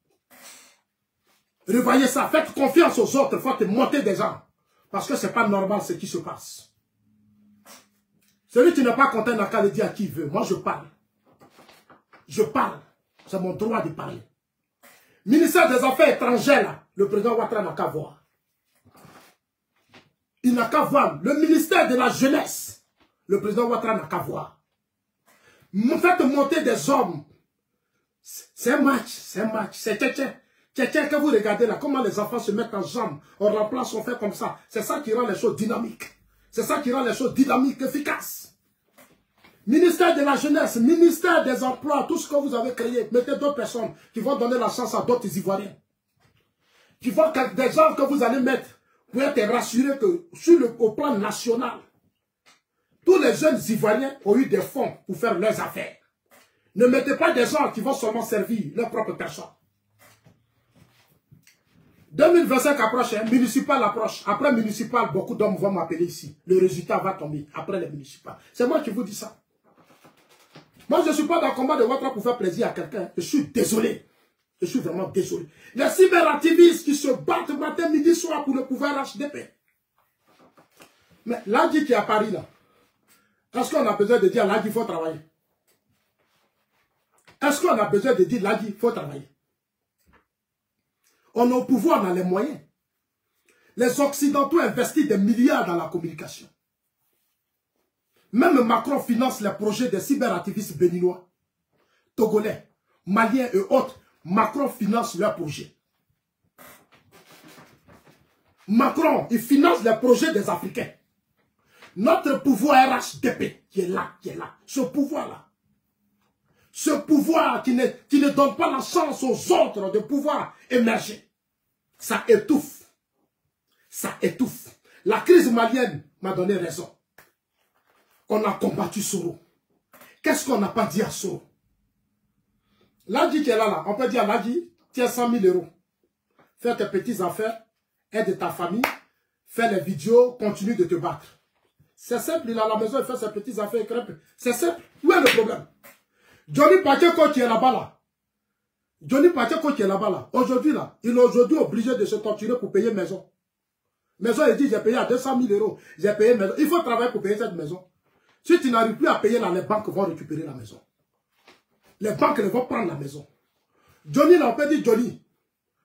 Revoyez ça. Faites confiance aux autres. Faites monter des gens. Parce que ce n'est pas normal ce qui se passe. Celui qui n'est pas content n'a qu'à le dire à qui il veut. Moi, je parle. Je parle. C'est mon droit de parler. Ministère des Affaires étrangères, là, le président Ouattara n'a qu'à voir. Il n'a qu'à voir. Le ministère de la Jeunesse, le président Ouattara n'a qu'à voir. Faites monter des hommes. C'est un match, c'est un match. C'est quelqu'un que vous regardez là, comment les enfants se mettent en jambes, on remplace, on fait comme ça. C'est ça qui rend les choses dynamiques. C'est ça qui rend les choses dynamiques, efficaces. Ministère de la Jeunesse, ministère des Emplois, tout ce que vous avez créé, mettez d'autres personnes qui vont donner la chance à d'autres Ivoiriens. Qui vont des gens que vous allez mettre pour être rassurés que au plan national, tous les jeunes Ivoiriens ont eu des fonds pour faire leurs affaires. Ne mettez pas des gens qui vont seulement servir leur propre personne. 2025 approche, hein, municipal approche. Après municipal, beaucoup d'hommes vont m'appeler ici. Le résultat va tomber après les municipales. C'est moi qui vous dis ça. Moi, je ne suis pas dans le combat de Ouattara pour faire plaisir à quelqu'un. Je suis désolé. Je suis vraiment désolé. Les cyberactivistes qui se battent matin, midi, soir pour le pouvoir HDP. Mais Ladji qui est à Paris, là, est-ce qu'on a besoin de dire Ladji, il faut travailler? Est-ce qu'on a besoin de dire Ladji, il faut travailler? On est au pouvoir, on a les moyens. Les Occidentaux investissent des milliards dans la communication. Même Macron finance les projets des cyberactivistes béninois, togolais, maliens et autres. Macron finance leurs projets. Macron, il finance les projets des Africains. Notre pouvoir RHDP qui est là, ce pouvoir-là. Ce pouvoir qui ne donne pas la chance aux autres de pouvoir émerger. Ça étouffe. Ça étouffe. La crise malienne m'a donné raison. On a combattu Soro. Qu'est-ce qu'on n'a pas dit à Soro? Ladji qui est là, on peut dire à Ladji, tiens 100 000 €. Fais tes petites affaires, aide ta famille, fais les vidéos, continue de te battre. C'est simple, il est à la maison, il fait ses petites affaires, il crêpe. C'est simple. Où est le problème? Johnny Pacheco qui est là-bas là. Johnny Pacheco qui est là-bas là. Aujourd'hui là, il est aujourd'hui obligé de se torturer pour payer maison. Maison, il dit j'ai payé à 200 000 €. J'ai payé maison. Il faut travailler pour payer cette maison. Si tu n'arrives plus à payer là, les banques vont récupérer la maison. Les banques vont prendre la maison. Johnny là, on peut dire Johnny.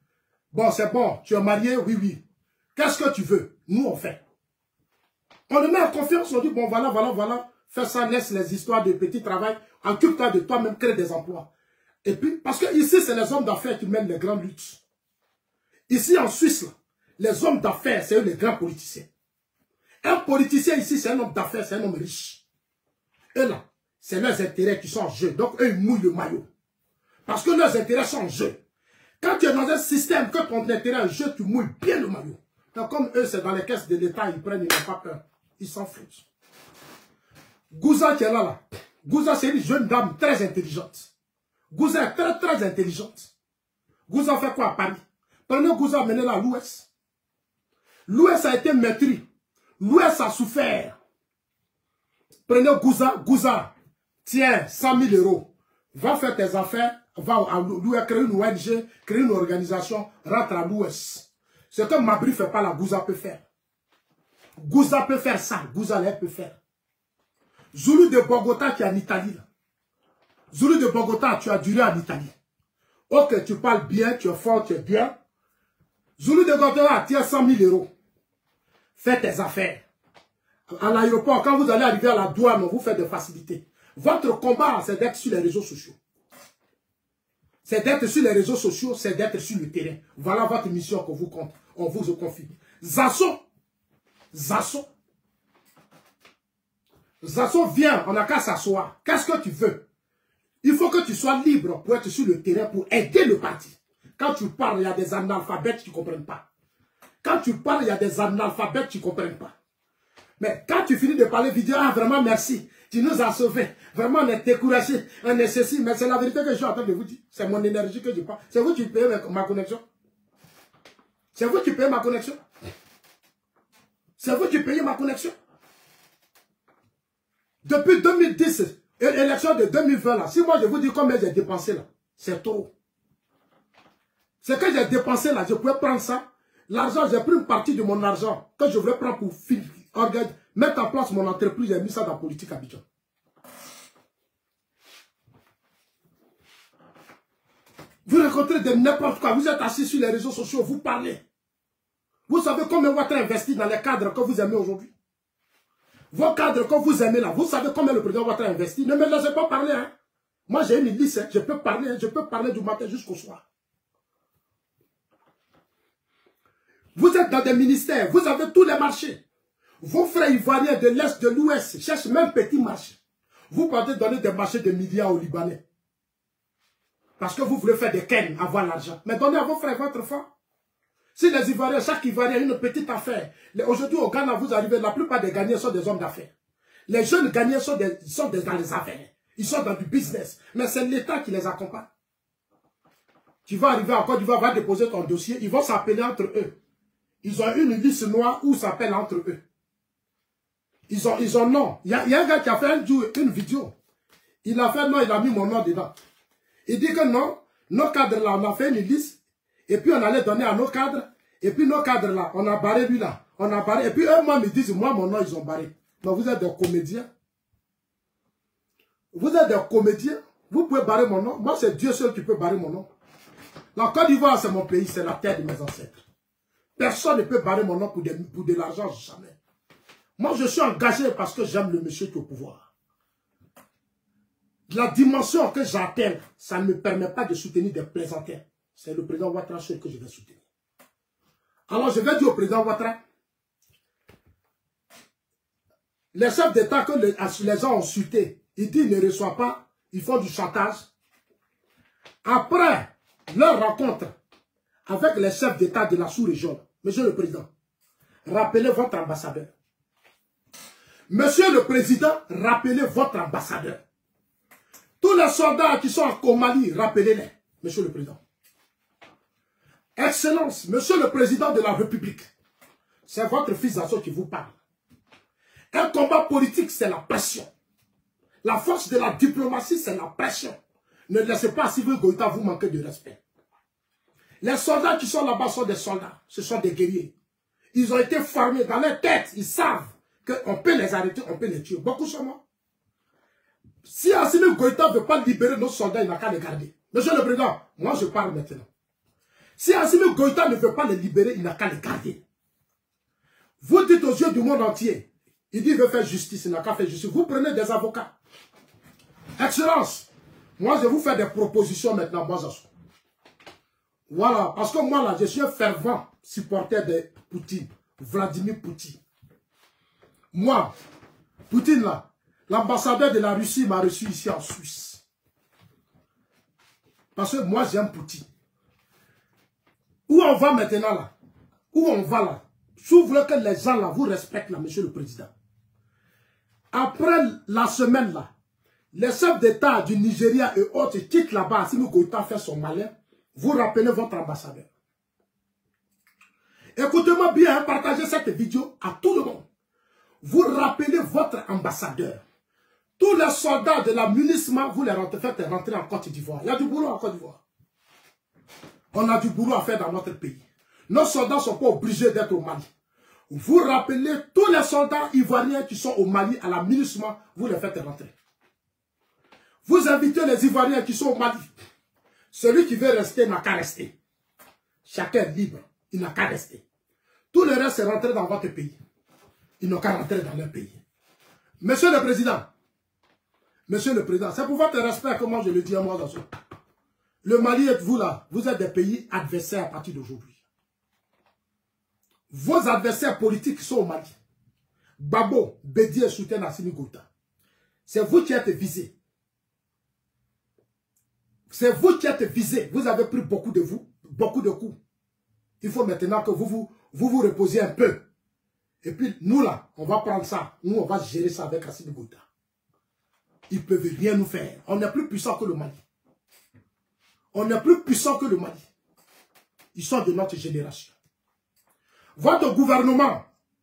Bon, c'est bon, tu es marié, oui, oui. Qu'est-ce que tu veux? Nous, on fait. On le met en confiance, on dit, bon, voilà. Fais ça, laisse les histoires de petit travail. Occupe-toi de toi-même, crée des emplois. Et puis, parce que ici, c'est les hommes d'affaires qui mènent les grandes luttes. Ici, en Suisse, là, les hommes d'affaires, c'est eux les grands politiciens. Un politicien ici, c'est un homme d'affaires, c'est un homme riche. Et là, c'est leurs intérêts qui sont en jeu. Donc, eux, ils mouillent le maillot. Parce que leurs intérêts sont en jeu. Quand tu es dans un système que ton intérêt est en jeu, tu mouilles bien le maillot. Donc, comme eux, c'est dans les caisses de l'État, ils prennent, ils n'ont pas peur. Ils s'en foutent. Gouza qui est là. Gouza, c'est une jeune dame très intelligente. Gouza est très, très intelligente. Gouza fait quoi à Paris? Prenez Gouza, menez-la à l'Ouest. L'Ouest a été meurtri. L'Ouest a souffert. Prenez Gouza, tiens, 100 000 euros. Va faire tes affaires, va à l'Ouest, créer une ONG, créer une organisation, rentre à l'Ouest. Ce que Mabri ne fait pas là, Gouza peut faire. Gouza peut faire ça, Gouza peut faire. Zulu de Bogota qui est en Italie. Là. Zulu de Bogota, tu as duré en Italie. Ok, tu parles bien, tu es fort, tu es bien. Zulu de Bogota, tiens 100 000 euros. Fais tes affaires. À l'aéroport, quand vous allez arriver à la douane, on vous fait des facilités. Votre combat, c'est d'être sur les réseaux sociaux. C'est d'être sur les réseaux sociaux, c'est d'être sur le terrain. Voilà votre mission qu'on vous compte. On vous confie. Zasso vient, on n'a qu'à s'asseoir. Qu'est-ce que tu veux? Il faut que tu sois libre pour être sur le terrain, pour aider le parti. Quand tu parles, il y a des analphabètes qui ne comprennent pas. Quand tu parles, il y a des analphabètes qui ne comprennent pas. Mais quand tu finis de parler vidéo, ah vraiment merci, tu nous as sauvés. Vraiment on est découragé, on est ceci. Mais c'est la vérité que je suis en train de vous dire. C'est mon énergie que je parle. C'est vous qui payez ma connexion. C'est vous qui payez ma connexion. C'est vous qui payez ma connexion. Depuis 2010, l'élection de 2020, là, si moi je vous dis combien j'ai dépensé là, c'est trop. Ce que j'ai dépensé là, je pouvais prendre ça. L'argent, j'ai pris une partie de mon argent que je voulais prendre pour mettre en place mon entreprise, j'ai mis ça dans la politique Abidjan. Vous rencontrez de n'importe quoi, vous êtes assis sur les réseaux sociaux, vous parlez. Vous savez combien vous êtes investi dans les cadres que vous aimez aujourd'hui. Vos cadres que vous aimez là, vous savez combien le président va être investi. Ne me laissez pas parler. Hein. Moi j'ai une liste, hein. Je peux parler du matin jusqu'au soir. Vous êtes dans des ministères, vous avez tous les marchés. Vos frères ivoiriens de l'Est, de l'Ouest cherchent même petit marché. Vous partez donner des marchés de milliards aux Libanais. Parce que vous voulez faire des ken, avoir l'argent. Mais donnez à vos frères votre femme. Si les Ivoiriens, chaque Ivoirien a une petite affaire. Aujourd'hui au Ghana, vous arrivez, la plupart des gagnants sont des hommes d'affaires. Les jeunes gagnants sont dans les affaires. Ils sont dans du business. Mais c'est l'État qui les accompagne. Tu vas arriver en Côte d'Ivoire, va déposer ton dossier. Ils vont s'appeler entre eux. Ils ont une liste noire où s'appellent entre eux. Ils ont non. Il y a un gars qui a fait une vidéo. Il a fait non, il a mis mon nom dedans. Il dit que non, nos cadres là, on a fait une liste. Et puis on allait donner à nos cadres. Et puis nos cadres là, on a barré lui là. On a barré. Et puis eux, moi, me disent, moi, mon nom, ils ont barré. Mais vous êtes des comédiens. Vous êtes des comédiens. Vous pouvez barrer mon nom. Moi, c'est Dieu seul qui peut barrer mon nom. La Côte d'Ivoire, c'est mon pays. C'est la terre de mes ancêtres. Personne ne peut barrer mon nom pour de l'argent, jamais. Moi, je suis engagé parce que j'aime le monsieur qui est au pouvoir. La dimension que j'atteins, ça ne me permet pas de soutenir des plaisantins. C'est le président Ouattara seul que je vais soutenir. Alors, je vais dire au président Ouattara, les chefs d'État que les gens ont insultés, ils disent qu'ils ne reçoivent pas, ils font du chantage. Après leur rencontre avec les chefs d'État de la sous-région, monsieur le président, rappelez votre ambassadeur. Monsieur le président, rappelez votre ambassadeur. Tous les soldats qui sont au Mali, rappelez-les, monsieur le président. Excellence, monsieur le président de la République, c'est votre fils Zasso qui vous parle. Un combat politique, c'est la pression. La force de la diplomatie, c'est la pression. Ne laissez pas Assimi Goïta vous manquer de respect. Les soldats qui sont là-bas sont des soldats, ce sont des guerriers. Ils ont été formés dans leur tête, ils savent qu'on peut les arrêter, on peut les tuer. Beaucoup sont morts. Si Assimi Goïta ne veut pas libérer nos soldats, il n'a qu'à les garder. Monsieur le président, moi je parle maintenant. Si Assimi Goïta ne veut pas les libérer, il n'a qu'à les garder. Vous dites aux yeux du monde entier, il dit qu'il veut faire justice, il n'a qu'à faire justice. Vous prenez des avocats. Excellence, moi je vais vous faire des propositions maintenant, moi Zassou. Voilà, parce que moi là, je suis un fervent supporter de Poutine, Vladimir Poutine. Moi, Poutine là, l'ambassadeur de la Russie m'a reçu ici en Suisse. Parce que moi j'aime Poutine. Où on va maintenant là? Où on va là? Si vous voulez que les gens là vous respectent là, monsieur le président. Après la semaine là, les chefs d'État du Nigeria et autres quittent là-bas, si nous Goïta fait son malin, vous rappelez votre ambassadeur. Écoutez-moi bien, partagez cette vidéo à tout le monde. Vous rappelez votre ambassadeur. Tous les soldats de la MINUSMA, vous les faites rentrer en Côte d'Ivoire. Il y a du boulot en Côte d'Ivoire. On a du boulot à faire dans notre pays. Nos soldats ne sont pas obligés d'être au Mali. Vous rappelez tous les soldats ivoiriens qui sont au Mali à la MINUSMA, vous les faites rentrer. Vous invitez les Ivoiriens qui sont au Mali. Celui qui veut rester n'a qu'à rester. Chacun est libre, il n'a qu'à rester. Tout le reste est rentré dans votre pays. Ils n'ont qu'à rentrer dans leur pays. Monsieur le Président, c'est pour votre respect que moi je le dis à moi dans ce. Le Mali et vous là, vous êtes des pays adversaires à partir d'aujourd'hui. Vos adversaires politiques sont au Mali. Babo, Bédi et soutien Assimi Goïta. C'est vous qui êtes visés. C'est vous qui êtes visés. Vous avez pris beaucoup de coups. Il faut maintenant que vous reposiez un peu. Et puis nous là, on va prendre ça. Nous, on va gérer ça avec Assimi Goïta. Ils ne peuvent rien nous faire. On est plus puissant que le Mali. On est plus puissant que le Mali. Ils sont de notre génération. Votre gouvernement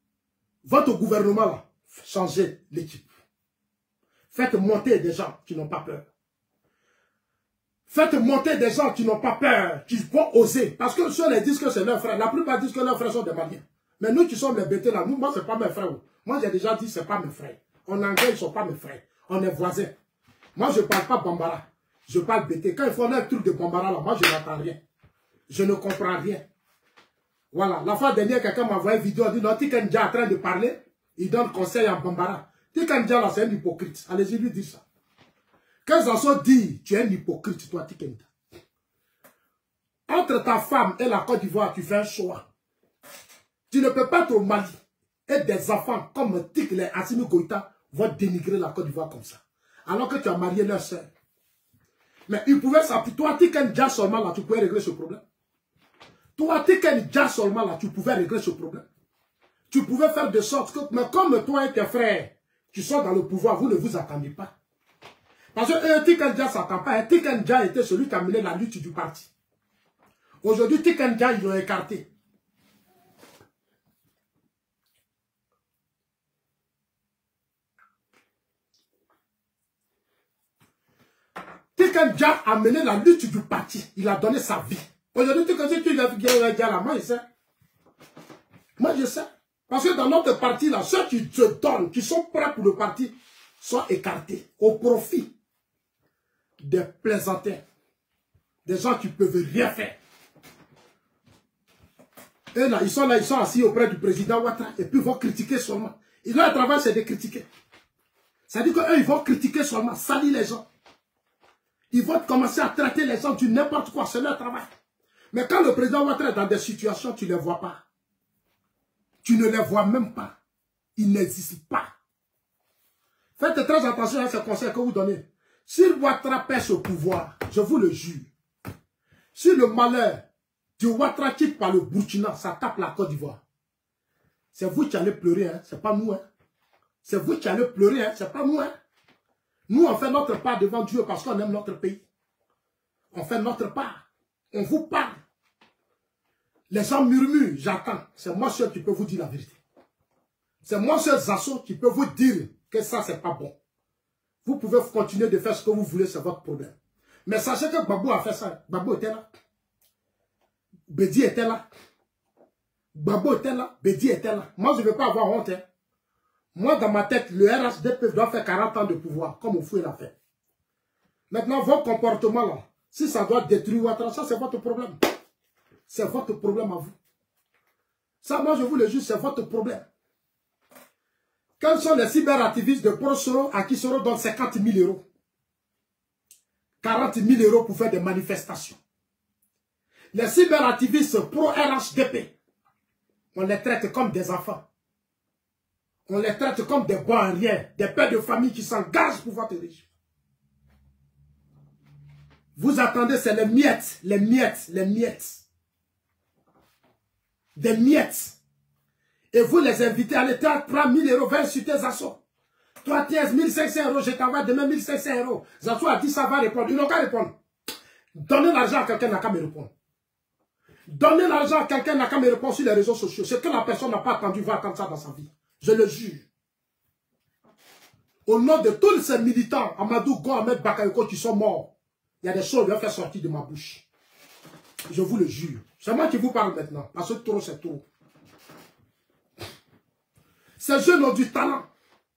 là, changez l'équipe. Faites monter des gens qui n'ont pas peur. Faites monter des gens qui n'ont pas peur, qui vont oser. Parce que ceux qui disent que c'est leurs frères, la plupart disent que leurs frères sont des Maliens. Mais nous qui sommes les bêtés là, moi ce n'est pas mes frères. Moi j'ai déjà dit ce n'est pas mes frères. En anglais, ils ne sont pas mes frères. On est voisins. Moi je ne parle pas Bambara. Je parle bêté. Quand ils font un truc de Bambara là, moi je n'entends rien. Je ne comprends rien. Voilà. La fois dernière, quelqu'un m'a envoyé une vidéo, il dit non, Tikandja est en train de parler, il donne conseil à Bambara. Tikandja là, c'est un hypocrite. Allez-y lui dire ça. Quand Zasso dit, tu es un hypocrite, toi, Tikandja. Entre ta femme et la Côte d'Ivoire, tu fais un choix. Tu ne peux pas être au Mali. Et des enfants comme Tik, les Assimi Goïta vont dénigrer la Côte d'Ivoire comme ça. Alors que tu as marié leur soeur. Mais ils pouvaient s'appuyer. Toi, Tikandja seulement là, tu pouvais régler ce problème. Toi, Tikandja seulement là, tu pouvais régler ce problème. Tu pouvais faire de sorte que, mais comme toi et tes frères, qui sont dans le pouvoir, vous ne vous attendez pas. Parce que Tikandja ne s'attend pas. Tikandja était celui qui a mené la lutte du parti. Aujourd'hui, Tikandja, ils l'ont écarté. Tikandja a mené la lutte du parti. Il a donné sa vie. Aujourd'hui, tu là, moi je sais. Moi je sais. Parce que dans notre parti, là, ceux qui se donnent, qui sont prêts pour le parti, sont écartés au profit des plaisantins. Des gens qui ne peuvent rien faire. Et là, ils sont assis auprès du président Ouattara et puis ils vont critiquer seulement. Leur travail, c'est de critiquer. Ça dit qu'eux, ils vont critiquer seulement, salir les gens. Ils vont commencer à traiter les gens du n'importe quoi, c'est leur travail. Mais quand le président Ouattara est dans des situations, tu ne les vois pas. Tu ne les vois même pas. Ils n'existent pas. Faites très attention à ces conseils que vous donnez. Si Ouattara pêche au pouvoir, je vous le jure, si le malheur du Ouattara quitte par le Burkina, ça tape la Côte d'Ivoire. C'est vous qui allez pleurer, hein? C'est pas nous. Hein? C'est vous qui allez pleurer, hein? C'est pas nous. Hein? Nous, on fait notre part devant Dieu parce qu'on aime notre pays. On fait notre part. On vous parle. Les gens murmurent, j'attends. C'est moi seul qui peux vous dire la vérité. C'est moi seul Zasso qui peut vous dire que ça, c'est pas bon. Vous pouvez continuer de faire ce que vous voulez, c'est votre problème. Mais sachez que Babou a fait ça. Babou était là. Bédi était là. Babou était là. Bédi était là. Moi, je ne vais pas avoir honte. Hein. Moi, dans ma tête, le RHDP doit faire 40 ans de pouvoir, comme Oufoué l'a fait. Maintenant, vos comportements là, si ça doit détruire Ouattara, ça c'est votre problème. C'est votre problème à vous. Ça, moi, je vous le jure, c'est votre problème. Quels sont les cyberactivistes de Pro-Soro à qui Soro donne 50 000 euros? 40 000 euros pour faire des manifestations. Les cyberactivistes pro-RHDP, on les traite comme des enfants. On les traite comme des bons en rien, des pères de famille qui s'engagent pour votre régime. Vous attendez, c'est les miettes, les miettes, les miettes. Des miettes. Et vous les invitez à l'État, prendre 1000 euros, 20 sur tes assauts. Toi, tiens, 1500 euros, je t'envoie demain 1500 euros. Zassou a dit ça va répondre. Ils n'ont qu'à répondre. Donnez l'argent à quelqu'un, n'a qu'à me répondre. Donnez l'argent à quelqu'un, n'a qu'à me répondre sur les réseaux sociaux. Ce que la personne n'a pas attendu va attendre ça dans sa vie. Je le jure. Au nom de tous ces militants, Amadou Go, Ahmed Bakayoko, qui sont morts, il y a des choses qui vont faire sortir de ma bouche. Je vous le jure. C'est moi qui vous parle maintenant. Parce que trop, c'est trop. Ces jeunes ont du talent.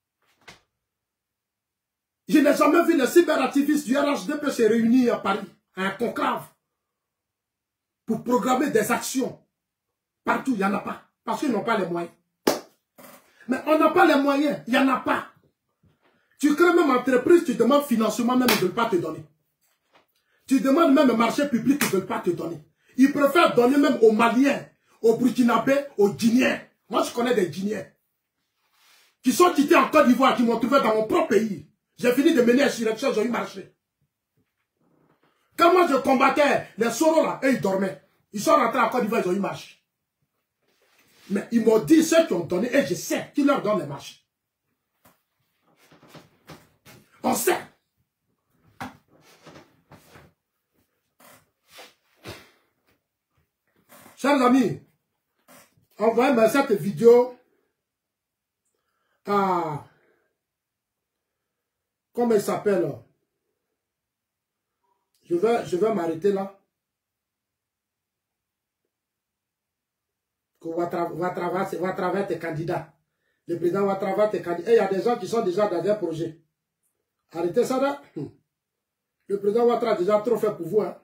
Je n'ai jamais vu les cyberactivistes du RHDP se réunir à Paris, à un conclave, pour programmer des actions. Partout, il n'y en a pas. Parce qu'ils n'ont pas les moyens. Mais on n'a pas les moyens, il n'y en a pas. Tu crées même entreprise, tu demandes financement, même ils ne veulent pas te donner. Tu demandes même marché public, ils ne veulent pas te donner. Ils préfèrent donner même aux Maliens, aux Burkinabés, aux Guinéens. Moi, je connais des Guinéens qui sont quittés en Côte d'Ivoire, qui m'ont trouvé dans mon propre pays. J'ai fini de mener l'insurrection, j'ai eu marché. Quand moi je combattais les Soro là, eux ils dormaient. Ils sont rentrés en Côte d'Ivoire, ils ont eu marché. Mais ils m'ont dit ceux qui ont donné, et je sais qui leur donne les marchés. On sait. Chers amis, envoyez-moi cette vidéo à... Comment il s'appelle? Je vais m'arrêter là. Ouattara tes candidats. Le président Ouattara tes candidats. Et il y a des gens qui sont déjà dans des projets. Arrêtez ça là. Le président Ouattara a déjà trop fait pour vous. Hein.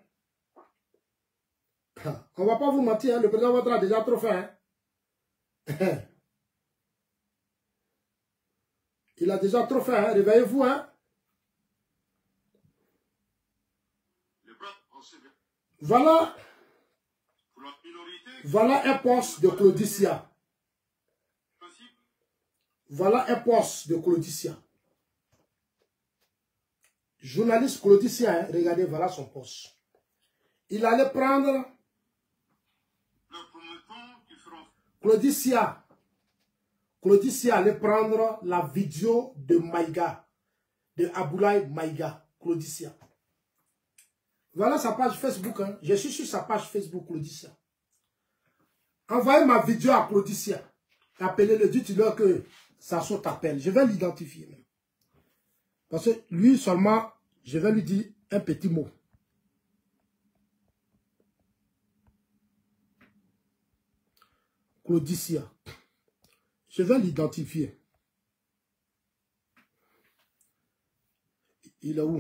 On ne va pas vous mentir. Hein. Le président Ouattara a déjà trop fait. Hein. Il a déjà trop fait. Hein. Réveillez-vous. Hein. Voilà. Voilà un poste de Claudicia. Voilà un poste de Claudicia. Journaliste Claudicia, hein, regardez, voilà son poste. Il allait prendre Claudicia allait prendre la vidéo de Maïga, de Aboulaye Maïga, Claudicia. Voilà sa page Facebook. Hein. Je suis sur sa page Facebook, Claudicia. Envoyez ma vidéo à Claudicia. Appelez-le, dites-leur que Sassou t'appelle. Je vais l'identifier. Parce que lui seulement, je vais lui dire un petit mot. Claudicia. Je vais l'identifier. Il est où?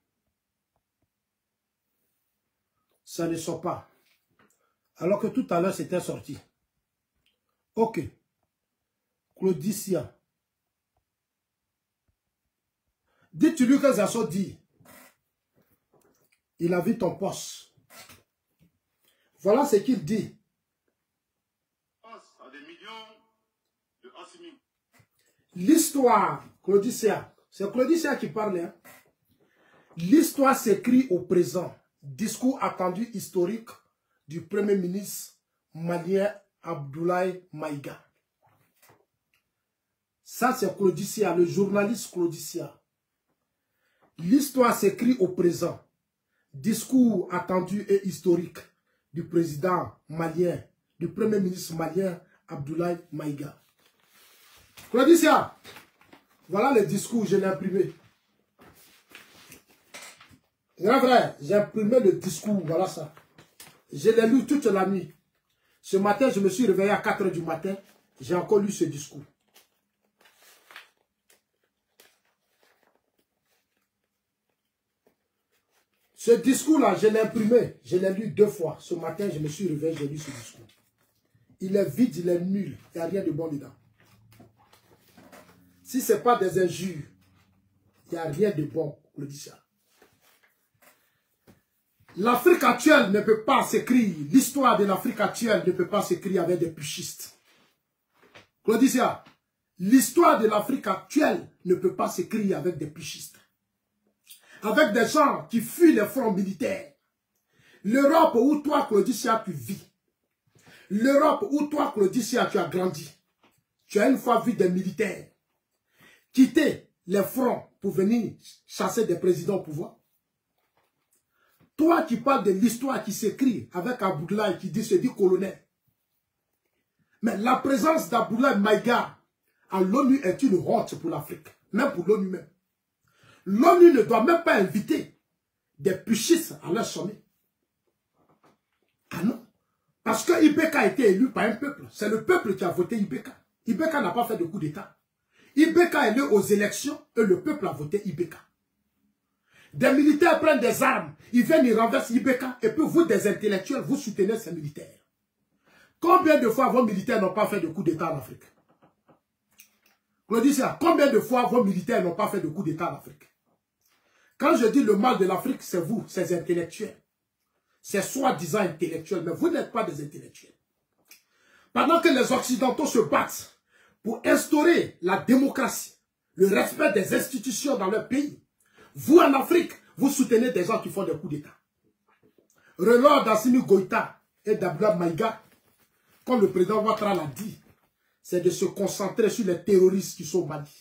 Ça ne sort pas. Alors que tout à l'heure, c'était sorti. Ok. Claudicia. Dites-lui que Zasso dit. Il a vu ton poste. Voilà ce qu'il dit. L'histoire, Claudicia, c'est Claudicia qui parle. Hein? L'histoire s'écrit au présent. Discours attendu historique du Premier ministre malien Abdoulaye Maïga. Ça, c'est Claudicia, le journaliste Claudicia. L'histoire s'écrit au présent. Discours attendu et historique du président malien, du Premier ministre malien Abdoulaye Maïga. Claudicia, voilà le discours, je l'ai imprimé. Grand frère, j'ai imprimé le discours, voilà ça. Je l'ai lu toute la nuit. Ce matin, je me suis réveillé à 4 h du matin. J'ai encore lu ce discours. Ce discours-là, je l'ai imprimé, je l'ai lu 2 fois. Ce matin, je me suis réveillé, j'ai lu ce discours. Il est vide, il est nul, il n'y a rien de bon dedans. Si ce n'est pas des injures, il n'y a rien de bon, Claudiccia. L'Afrique actuelle ne peut pas s'écrire, l'histoire de l'Afrique actuelle ne peut pas s'écrire avec des putschistes. Claudiccia, l'histoire de l'Afrique actuelle ne peut pas s'écrire avec des putschistes. Avec des gens qui fuient les fronts militaires. L'Europe où toi, Claudiccia, tu vis. L'Europe où toi, Claudiccia, tu as grandi. Tu as une fois vu des militaires quitter les fronts pour venir chasser des présidents au pouvoir. Toi qui parles de l'histoire qui s'écrit avec Abdoulaye qui se dit colonel. Mais la présence d'Abdoulaye Maïga à l'ONU est une honte pour l'Afrique. Même pour l'ONU même. L'ONU ne doit même pas inviter des putschistes à leur sommet. Ah non. Parce que Ibeka a été élu par un peuple. C'est le peuple qui a voté Ibeka. Ibeka n'a pas fait de coup d'État. Ibeka est allé aux élections et le peuple a voté Ibeka. Des militaires prennent des armes, ils viennent, ils renversent Ibeka et puis vous, des intellectuels, vous soutenez ces militaires. Combien de fois vos militaires n'ont pas fait de coup d'État en Afrique? Claudiccia, combien de fois vos militaires n'ont pas fait de coup d'État en Afrique? Quand je dis le mal de l'Afrique, c'est vous, ces intellectuels. C'est soi-disant intellectuels, mais vous n'êtes pas des intellectuels. Pendant que les Occidentaux se battent pour instaurer la démocratie, le respect des institutions dans leur pays, vous en Afrique, vous soutenez des gens qui font des coups d'État. Relors d'Assimi Goïta et d'Abdoulaye Maïga, comme le président Ouattara l'a dit, c'est de se concentrer sur les terroristes qui sont au Mali.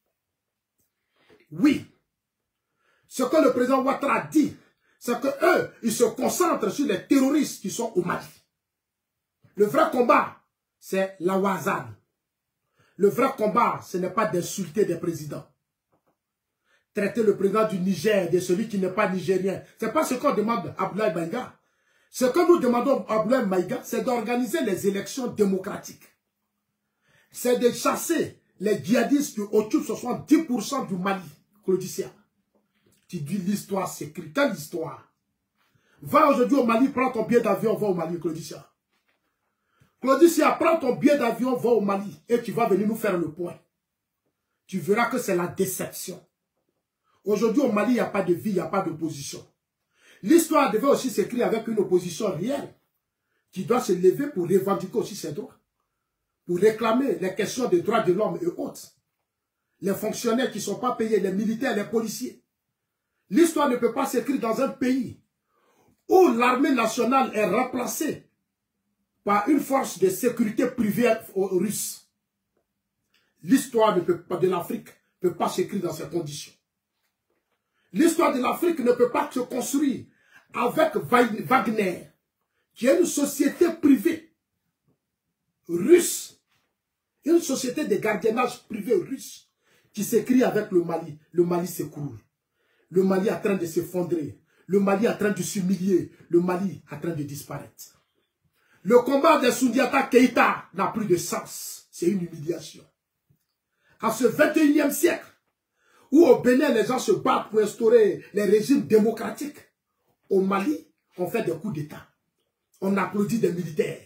Oui. Ce que le président Ouattara dit, c'est qu'eux, ils se concentrent sur les terroristes qui sont au Mali. Le vrai combat, c'est la Ouazzane. Le vrai combat, ce n'est pas d'insulter des présidents. Traiter le président du Niger de celui qui n'est pas nigérien. Ce n'est pas ce qu'on demande à Abdoulaye Maïga. Ce que nous demandons à Abdoulaye Maïga, c'est d'organiser les élections démocratiques. C'est de chasser les djihadistes qui occupent 70% du Mali. Claudiccia. Tu dis l'histoire s'écrit. Quelle histoire? Va aujourd'hui au Mali, prends ton billet d'avion, va au Mali, Claudiccia. Claudiccia, prends ton billet d'avion, va au Mali et tu vas venir nous faire le point. Tu verras que c'est la déception. Aujourd'hui au Mali, il n'y a pas de vie, il n'y a pas d'opposition. L'histoire devait aussi s'écrire avec une opposition réelle qui doit se lever pour revendiquer aussi ses droits. Pour réclamer les questions des droits de l'homme et autres. Les fonctionnaires qui ne sont pas payés, les militaires, les policiers. L'histoire ne peut pas s'écrire dans un pays où l'armée nationale est remplacée par une force de sécurité privée russe. L'histoire de l'Afrique ne peut pas s'écrire dans ces conditions. L'histoire de l'Afrique ne peut pas se construire avec Wagner, qui est une société privée russe, une société de gardiennage privé russe, qui s'écrit avec le Mali. Le Mali s'écroule. Le Mali est en train de s'effondrer. Le Mali est en train de s'humilier. Le Mali est en train de disparaître. Le combat de Soundiata Keïta n'a plus de sens. C'est une humiliation. À ce 21e siècle, où au Bénin, les gens se battent pour instaurer les régimes démocratiques, au Mali, on fait des coups d'État. On applaudit des militaires.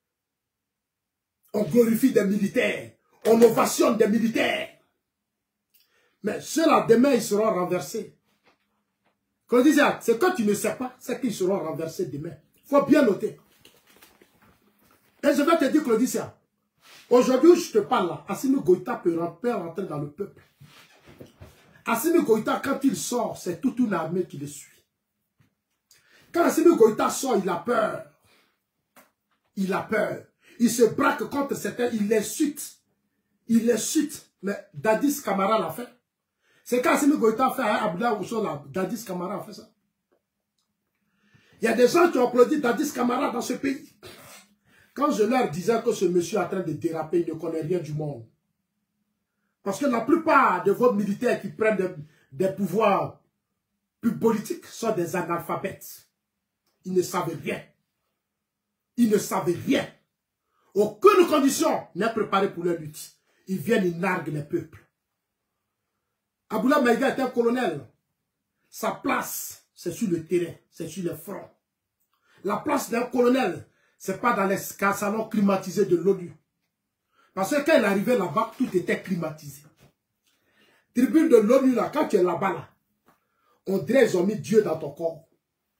On glorifie des militaires. On ovationne des militaires. Mais ceux-là, demain, ils seront renversés. Quand on disait, ce que tu ne sais pas, c'est qu'ils seront renversés demain. Il faut bien noter. Et je vais te dire, Claudiccia, aujourd'hui où je te parle là, Assimi Goïta peut rentrer dans le peuple. Assimi Goïta, quand il sort, c'est toute une armée qui le suit. Quand Assimi Goïta sort, il a peur. Il a peur. Il se braque contre certains, il les suite. Il les suite. Mais Dadis Camara l'a fait. C'est quand Assimi Goïta fait à Abdoulaye Oussola, Dadis Camara a fait ça. Il y a des gens qui ont applaudi Dadis Camara dans ce pays. Quand je leur disais que ce monsieur est en train de déraper, il ne connaît rien du monde. Parce que la plupart de vos militaires qui prennent des pouvoirs plus politiques sont des analphabètes. Ils ne savent rien. Ils ne savent rien. Aucune condition n'est préparée pour leur lutte. Ils viennent, ils narguent les peuples. Abdoulaye Maïga est un colonel. Sa place, c'est sur le terrain, c'est sur les fronts. La place d'un colonel, ce n'est pas dans les salons climatisés de l'ONU. Parce que quand il arrivait là-bas, tout était climatisé. Tribune de l'ONU, là, quand tu es là-bas, là, on dirait qu'ils ont mis Dieu dans ton corps.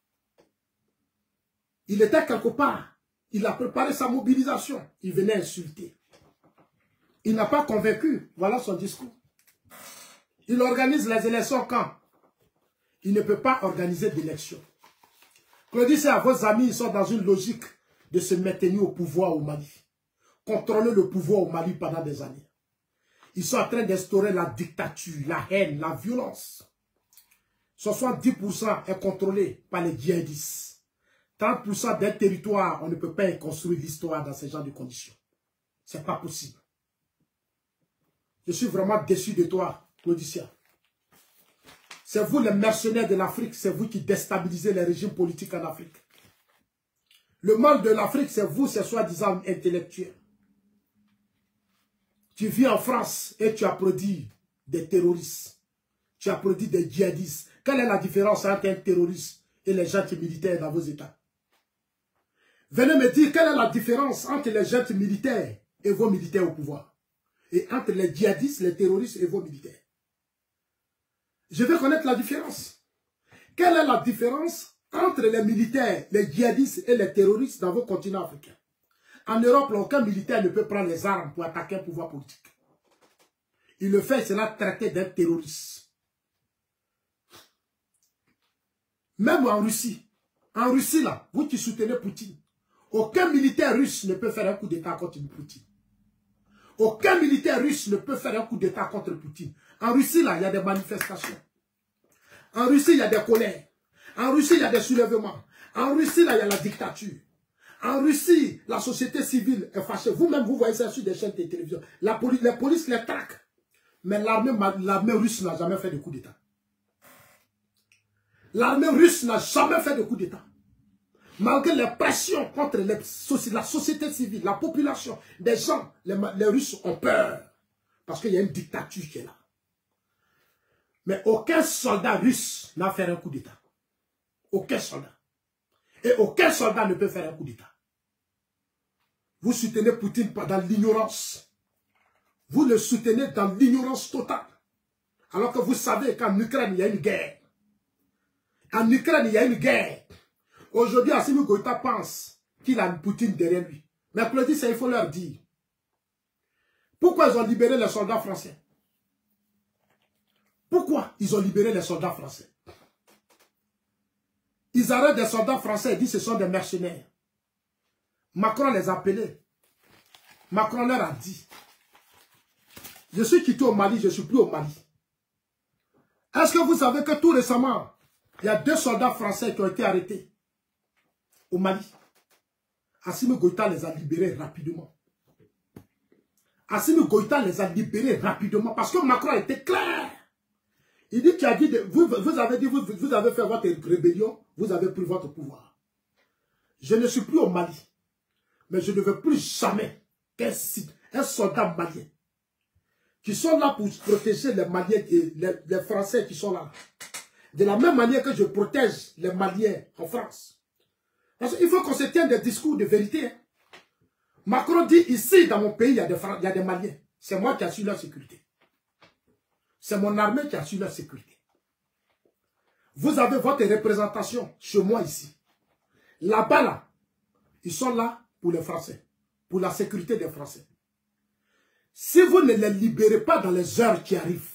Il était quelque part. Il a préparé sa mobilisation. Il venait insulter. Il n'a pas convaincu. Voilà son discours. Il organise les élections quand? Il ne peut pas organiser d'élections. Claudie, c'est à vos amis, ils sont dans une logique de se maintenir au pouvoir au Mali. Contrôler le pouvoir au Mali pendant des années. Ils sont en train d'instaurer la dictature, la haine, la violence. 70% est contrôlé par les djihadistes. 30% d'un territoire, on ne peut pas construire l'histoire dans ce genre de conditions. Ce n'est pas possible. Je suis vraiment déçu de toi, Claudicia. C'est vous les mercenaires de l'Afrique, c'est vous qui déstabilisez les régimes politiques en Afrique. Le mal de l'Afrique, c'est vous, ces soi-disant intellectuels. Tu vis en France et tu applaudis des terroristes. Tu applaudis des djihadistes. Quelle est la différence entre un terroriste et les gens militaires dans vos États? Venez me dire quelle est la différence entre les gens militaires et vos militaires au pouvoir. Et entre les djihadistes, les terroristes et vos militaires. Je veux connaître la différence. Quelle est la différence entre les militaires, les djihadistes et les terroristes dans vos continents africains? En Europe, aucun militaire ne peut prendre les armes pour attaquer un pouvoir politique. Il le fait, c'est là traité d'un terroriste. Même en Russie, là, vous qui soutenez Poutine, aucun militaire russe ne peut faire un coup d'État contre Poutine. Aucun militaire russe ne peut faire un coup d'État contre Poutine. En Russie, là, il y a des manifestations. En Russie, il y a des colères. En Russie, il y a des soulèvements. En Russie, là, il y a la dictature. En Russie, la société civile est fâchée. Vous-même, vous voyez ça sur des chaînes de télévision. Les polices les traquent. Mais l'armée russe n'a jamais fait de coup d'État. L'armée russe n'a jamais fait de coup d'État. Malgré les pressions contre la société civile, la population, des gens, les Russes ont peur. Parce qu'il y a une dictature qui est là. Mais aucun soldat russe n'a fait un coup d'État. Aucun soldat. Et aucun soldat ne peut faire un coup d'État. Vous soutenez Poutine dans l'ignorance. Vous le soutenez dans l'ignorance totale. Alors que vous savez qu'en Ukraine, il y a une guerre. En Ukraine, il y a une guerre. Aujourd'hui, Assimi Goïta pense qu'il a Poutine derrière lui. Mais Claudie, il faut leur dire. Pourquoi ils ont libéré les soldats français? Pourquoi ils ont libéré les soldats français? Ils arrêtent des soldats français et disent que ce sont des mercenaires. Macron les a appelés. Macron leur a dit, je suis quitté au Mali, je ne suis plus au Mali. Est-ce que vous savez que tout récemment, il y a 2 soldats français qui ont été arrêtés au Mali? Assimi Goïta les a libérés rapidement. Assimi Goïta les a libérés rapidement parce que Macron était clair. Il dit qu'il a dit, vous avez dit, vous avez fait votre rébellion, vous avez pris votre pouvoir. Je ne suis plus au Mali. Mais je ne veux plus jamais qu'un soldat malien qui sont là pour protéger les Maliens et les Français qui sont là. De la même manière que je protège les Maliens en France. Parce qu'il faut qu'on se tienne des discours de vérité. Macron dit, ici, dans mon pays, il y a des Maliens. C'est moi qui assure leur sécurité. C'est mon armée qui assure leur sécurité. Vous avez votre représentation chez moi ici. Là-bas, là, ils sont là pour les Français, pour la sécurité des Français. Si vous ne les libérez pas dans les heures qui arrivent,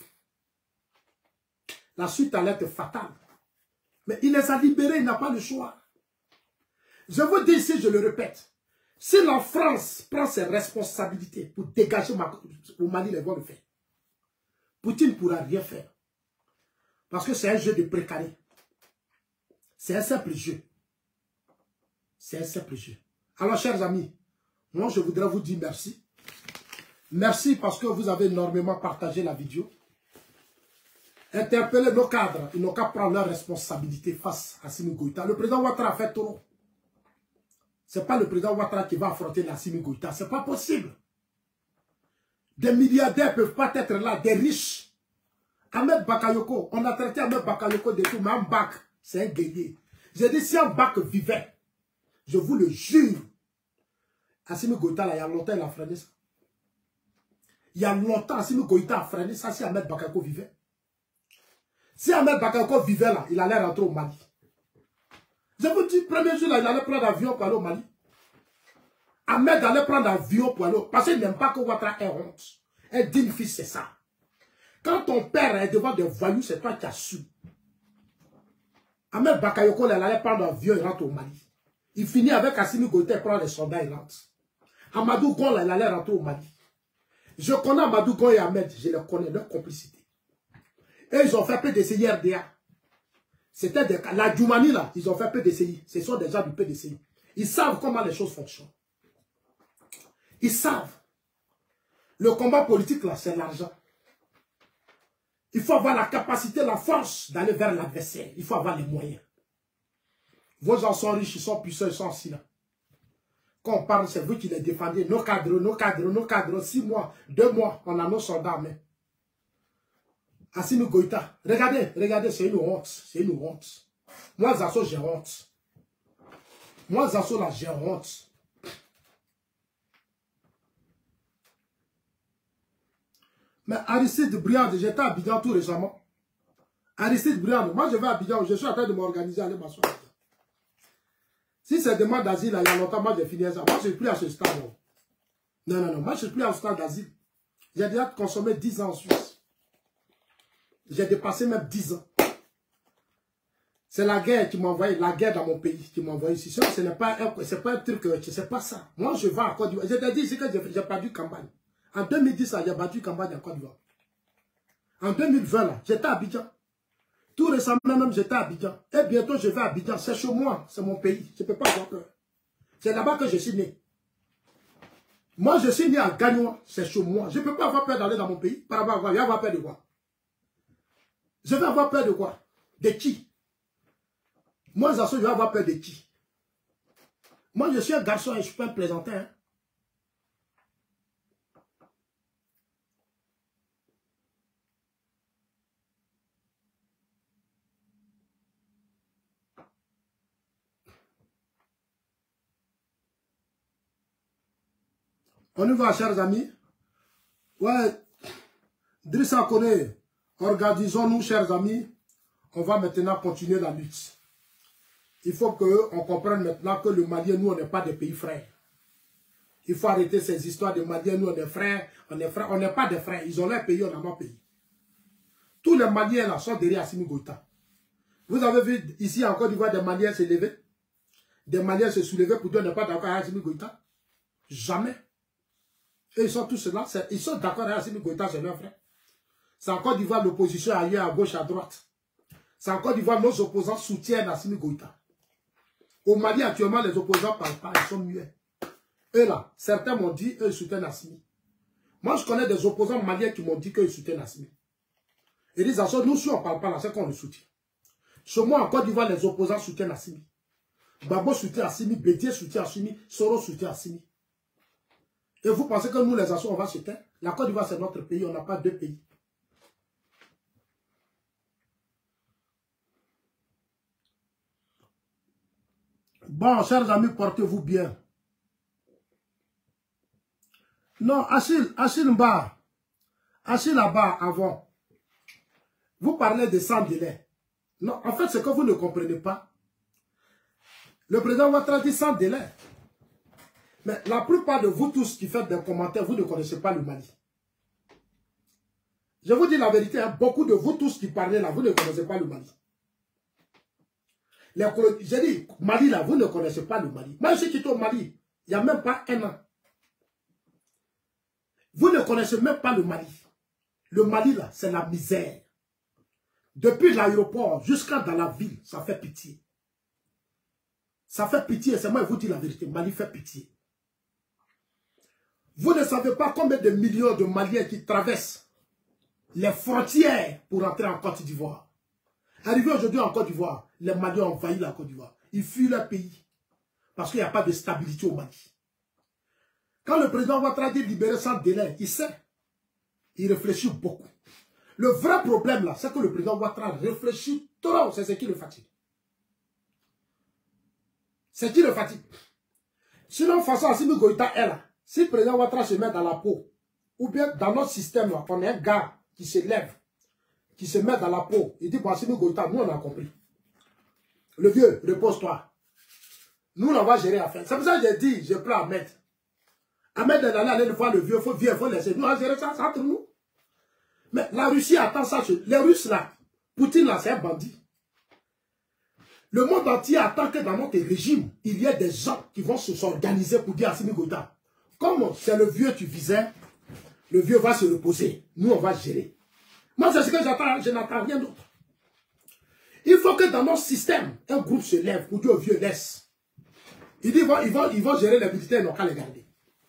la suite allait être fatale. Mais il les a libérés, il n'a pas le choix. Je vous dis ici, je le répète, si la France prend ses responsabilités pour dégager au Mali les voies de fait, Poutine ne pourra rien faire. Parce que c'est un jeu de précaré. C'est un simple jeu. C'est un simple jeu. Alors, chers amis, moi, je voudrais vous dire merci. Merci parce que vous avez énormément partagé la vidéo. Interpellez nos cadres. Ils n'ont qu'à prendre leurs responsabilités face à Assimi Goïta. Le président Ouattara a fait trop. Ce n'est pas le président Ouattara qui va affronter Assimi Goïta. Ce n'est pas possible. Des milliardaires ne peuvent pas être là, des riches. Ahmed Bakayoko, on a traité Ahmed Bakayoko de tout, mais en bac, C'est un guerrier. J'ai dit, si un bac vivait, je vous le jure, Assimi Goïta, là, il y a longtemps, il a freiné ça. Il y a longtemps, Assimi Goïta a freiné ça si Ahmed Bakayoko vivait. Si Ahmed Bakayoko vivait là, il allait rentrer au Mali. Je vous dis, premier jour, là, il allait prendre l'avion pour aller au Mali. Ahmed allait prendre l'avion pour aller au... Parce qu'il n'aime pas que Ouattara ait honte. Un digne fils, c'est ça. Quand ton père est devant des voyous, c'est toi qui as su. Ahmed Bakayoko, il allait prendre l'avion et rentre au Mali. Il finit avec Assimi Goïta, il prend les soldats et rentre. Amadou Gon, il allait rentrer au Mali. Je connais Amadou Gon et Ahmed, je les connais, leur complicité. Et ils ont fait PDCI RDA. C'était des cas. La Djoumani, là, ils ont fait PDCI. Ce sont des gens du PDCI. Ils savent comment les choses fonctionnent. Ils savent. Le combat politique, là, c'est l'argent. Il faut avoir la capacité, la force d'aller vers l'adversaire. Il faut avoir les moyens. Vos gens sont riches, ils sont puissants, ils sont assis là. Quand on parle, c'est vous qui les défendez. Nos cadres, 6 mois, 2 mois, on a nos soldats, mais. Assimi Goïta, regardez, c'est une honte. C'est une honte. Moi, Zasso, j'ai honte. Moi, Zasso, là, j'ai honte. Mais Aristide Briand, j'étais à Abidjan tout récemment. Aristide Briand, moi, je vais à Abidjan, je suis en train de m'organiser, aller m'asseoir. Si c'est demande d'asile, il y a longtemps, moi, j'ai fini ça. Moi, je ne suis plus à ce stade. Non, moi, je ne suis plus à ce stade d'asile. J'ai déjà consommé 10 ans en Suisse. J'ai dépassé même 10 ans. C'est la guerre qui m'a envoyé, la guerre dans mon pays qui m'a envoyé ici. Ce n'est pas un truc, c'est pas ça. Moi, je vais en Côte d'Ivoire. Je t'ai dit ici que j'ai perdu campagne. En 2010, j'ai battu campagne en Côte d'Ivoire. En 2020, là, j'étais à Abidjan. Tout récemment, même, j'étais à Abidjan. Et bientôt, je vais à Abidjan. C'est chez moi, c'est mon pays. Je ne peux pas avoir peur. C'est là-bas que je suis né. Moi, je suis né à Gagnois. C'est chez moi. Je ne peux pas avoir peur d'aller dans mon pays. Par rapport à quoi? Je vais avoir peur de quoi? Je vais avoir peur de quoi? De qui? Moi, je vais avoir peur de qui? Moi, je suis un garçon et je ne suis pas un plaisantin. Hein? On y va, chers amis. Ouais, Drissa connaît. Organisons-nous, chers amis. On va maintenant continuer la lutte. Il faut qu'on comprenne maintenant que le Mali, nous, on n'est pas des pays frères. Il faut arrêter ces histoires de Maliens, nous, on est frères, on n'est pas des frères. Ils ont leur pays, on a mon pays. Tous les Maliens là sont derrière Assimi Goïta. Vous avez vu ici en Côte d'Ivoire des Maliens se lever? Des Maliens se soulever pour dire qu'on n'est pas d'accord avec Assimi Goïta? Jamais. Et ils sont tous là, ils sont d'accord avec Assimi Goïta, c'est leur frère. C'est en Côte d'Ivoire, l'opposition ailleurs, à gauche, à droite. C'est en Côte d'Ivoire, nos opposants soutiennent Assimi Goïta. Au Mali, actuellement, les opposants ne parlent pas, ils sont muets. Eux là, certains m'ont dit, eux, ils soutiennent Assimi. Moi, je connais des opposants maliens qui m'ont dit qu'ils soutiennent Assimi. Ils disent, nous, si on ne parle pas là, c'est qu'on le soutient. Chez moi, en Côte d'Ivoire, les opposants soutiennent Assimi. Babo soutient Assimi, Bédier soutient Assimi, Soro soutient Assimi. Et vous pensez que nous, les Assous, on va se taire? La Côte d'Ivoire, c'est notre pays, on n'a pas 2 pays. Bon, chers amis, portez-vous bien. Non, Achille Mba, Achille là-bas, avant, vous parlez de sang de lait. Non, en fait, c'est que vous ne comprenez pas. Le président Ouattara dit sans délai. Mais la plupart de vous tous qui faites des commentaires, vous ne connaissez pas le Mali. Je vous dis la vérité, hein, beaucoup de vous tous qui parlez là, vous ne connaissez pas le Mali. J'ai dit, Mali là, vous ne connaissez pas le Mali. Moi, je suis quitté au Mali, il n'y a même pas 1 an. Vous ne connaissez même pas le Mali. Le Mali là, c'est la misère. Depuis l'aéroport jusqu'à dans la ville, ça fait pitié. Ça fait pitié, c'est moi qui vous dis la vérité, Mali fait pitié. Vous ne savez pas combien de millions de Maliens qui traversent les frontières pour entrer en Côte d'Ivoire. Arrivé aujourd'hui en Côte d'Ivoire, les Maliens ont envahi la Côte d'Ivoire. Ils fuient leur pays parce qu'il n'y a pas de stabilité au Mali. Quand le président Ouattara dit libérer sans délai, il sait. Il réfléchit beaucoup. Le vrai problème là, c'est que le président Ouattara réfléchit trop, c'est ce qui le fatigue. C'est qui le fatigue? Sinon, de toute façon, Assimi Goïta est là. Si le président Ouattara se met dans la peau, ou bien dans notre système, là, on est un gars qui se lève, qui se met dans la peau, il dit, bon, Assimi Goïta, nous, on a compris. Le vieux, repose-toi. Nous, on va gérer l'affaire. C'est pour ça que j'ai dit, je prends Ahmed. Ahmed est aller voir le vieux, il faut laisser. Nous, on va gérer ça entre nous. Mais la Russie attend ça. Les Russes, là, Poutine, là, c'est un bandit. Le monde entier attend que dans notre régime, il y ait des gens qui vont s'organiser pour dire à Assimi Goïta, comme c'est le vieux tu visais, le vieux va se reposer. Nous, on va gérer. Moi, c'est ce que j'attends. Je n'attends rien d'autre. Il faut que dans notre système, un groupe se lève pour dire au vieux, laisse. Il dit, ils vont gérer les militaires, ils n'ont qu'à les garder.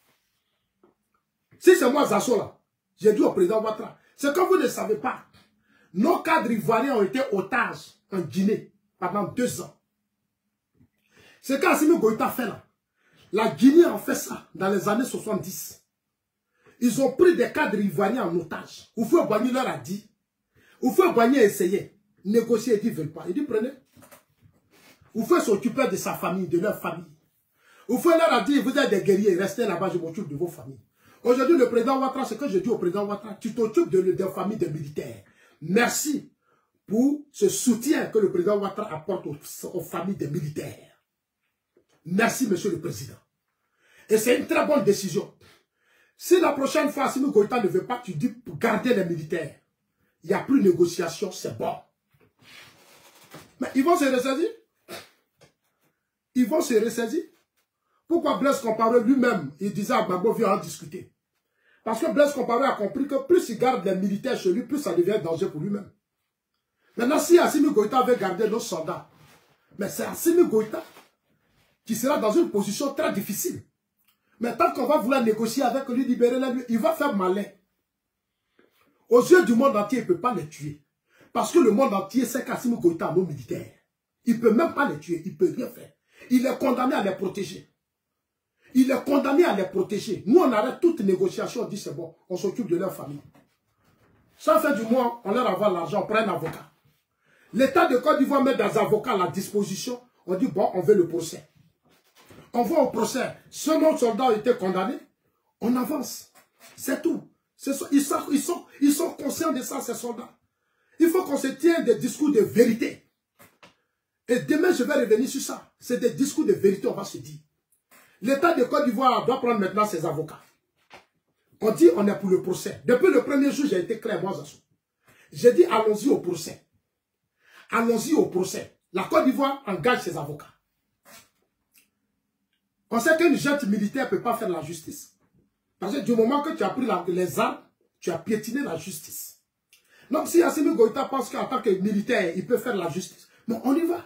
Si c'est moi, Zasso, là, j'ai dit au président Ouattara, c'est que vous ne savez pas. Nos cadres ivoiriens ont été otages en Guinée pendant 2 ans. C'est qu'Assimi Goïta fait là. La Guinée a fait ça dans les années 70. Ils ont pris des cadres ivoiriens en otage. Oufoué Boigny leur a dit, Oufoué Boigny a essayé, négocier, il dit, ils ne veulent pas. Il dit, prenez. Oufoué s'occupait de sa famille, de leur famille. Oufoué leur a dit, vous êtes des guerriers, restez là-bas, je m'occupe de vos familles. Aujourd'hui, le président Ouattara, ce que je dis au président Ouattara, tu t'occupes de familles de militaires. Merci pour ce soutien que le président Ouattara apporte aux familles des militaires. Merci, monsieur le président. Et c'est une très bonne décision. Si la prochaine fois, Assimi Goïta ne veut pas, tu dis pour garder les militaires, il n'y a plus de négociation, c'est bon. Mais ils vont se ressaisir. Ils vont se ressaisir. Pourquoi Blaise Compaoré lui-même, il disait à Gbagbo, viens en discuter. Parce que Blaise Compaoré a compris que plus il garde les militaires chez lui, plus ça devient danger pour lui-même. Maintenant, si Assimi Goïta veut garder nos soldats, mais c'est Assimi Goïta qui sera dans une position très difficile. Mais tant qu'on va vouloir négocier avec lui, libérer lui, il va faire malin. Aux yeux du monde entier, il ne peut pas les tuer. Parce que le monde entier sait qu'Assimi Goïta a nos militaires. Il ne peut même pas les tuer, il ne peut rien faire. Il est condamné à les protéger. Il est condamné à les protéger. Nous, on arrête toute négociation, on dit c'est bon, on s'occupe de leur famille. Sans fin du mois, on leur envoie l'argent, on prend un avocat. L'État de Côte d'Ivoire met des avocats à la disposition, on dit bon, on veut le procès. On va au procès. Si nos soldats ont été condamnés, on avance. C'est tout. Ils sont conscients de ça, ces soldats. Il faut qu'on se tienne des discours de vérité. Et demain, je vais revenir sur ça. C'est des discours de vérité, on va se dire. L'État de Côte d'Ivoire doit prendre maintenant ses avocats. On dit on est pour le procès. Depuis le premier jour, j'ai été clair, moi, Zasso. J'ai dit allons-y au procès. Allons-y au procès. La Côte d'Ivoire engage ses avocats. On sait qu'une junte militaire ne peut pas faire la justice. Parce que du moment que tu as pris les armes, tu as piétiné la justice. Donc si Assimi Goïta pense qu'en tant que militaire, il peut faire la justice, bon, on y va.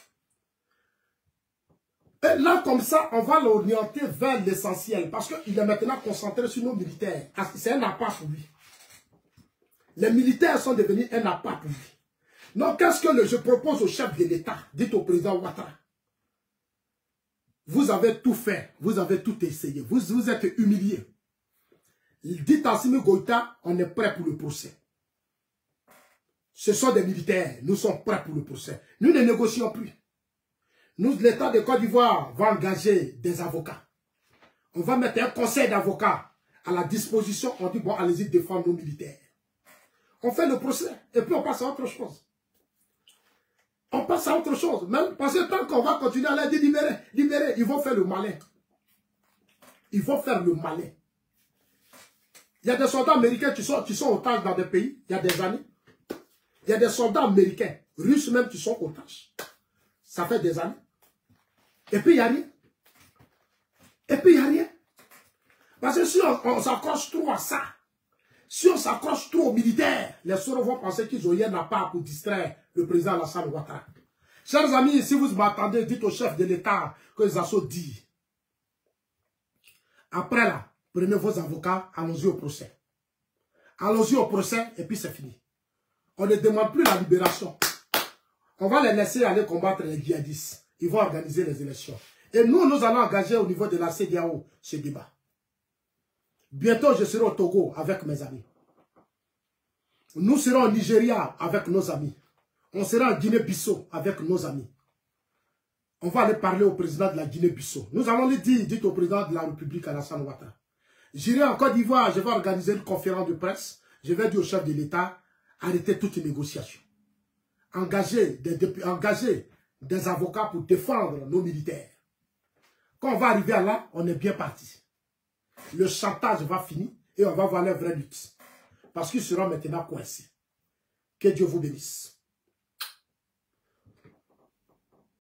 Et là, comme ça, on va l'orienter vers l'essentiel. Parce qu'il est maintenant concentré sur nos militaires. C'est un appât pour lui. Les militaires sont devenus un appât pour lui. Donc, qu'est-ce que je propose au chef de l'État? Dites au président Ouattara. Vous avez tout fait. Vous avez tout essayé. Vous êtes humilié. Dites à Assimi Goïta, on est prêt pour le procès. Ce sont des militaires. Nous sommes prêts pour le procès. Nous ne négocions plus. Nous, l'État de Côte d'Ivoire, va engager des avocats. On va mettre un conseil d'avocats à la disposition. On dit, bon, allez-y défendre nos militaires. On fait le procès. Et puis on passe à autre chose. On passe à autre chose. Même parce que tant qu'on va continuer à les dire libérer, ils vont faire le malin. Ils vont faire le malin. Il y a des soldats américains qui sont otages dans des pays, il y a des années. Il y a des soldats américains, russes même, qui sont otages. Ça fait des années. Et puis il n'y a rien. Et puis il n'y a rien. Parce que si on s'accroche trop à ça, si on s'accroche trop aux militaires, les Soro vont penser qu'ils ont rien à part pour distraire le président Alassane Ouattara. Chers amis, si vous m'attendez, dites au chef de l'État que Zasso dit. Après là, prenez vos avocats, allons-y au procès. Allons-y au procès et puis c'est fini. On ne demande plus la libération. On va les laisser aller combattre les djihadistes. Ils vont organiser les élections. Et nous allons engager au niveau de la CEDEAO ce débat. Bientôt, je serai au Togo avec mes amis. Nous serons au Nigeria avec nos amis. On sera en Guinée-Bissau avec nos amis. On va aller parler au président de la Guinée-Bissau. Nous allons lui dire, dites au président de la République, Alassane Ouattara. J'irai en Côte d'Ivoire, je vais organiser une conférence de presse. Je vais dire au chef de l'État, arrêtez toute négociation. Engagez des avocats pour défendre nos militaires. Quand on va arriver à là, on est bien parti. Le chantage va finir et on va voir les vraies luttes. Parce qu'ils seront maintenant coincés. Que Dieu vous bénisse.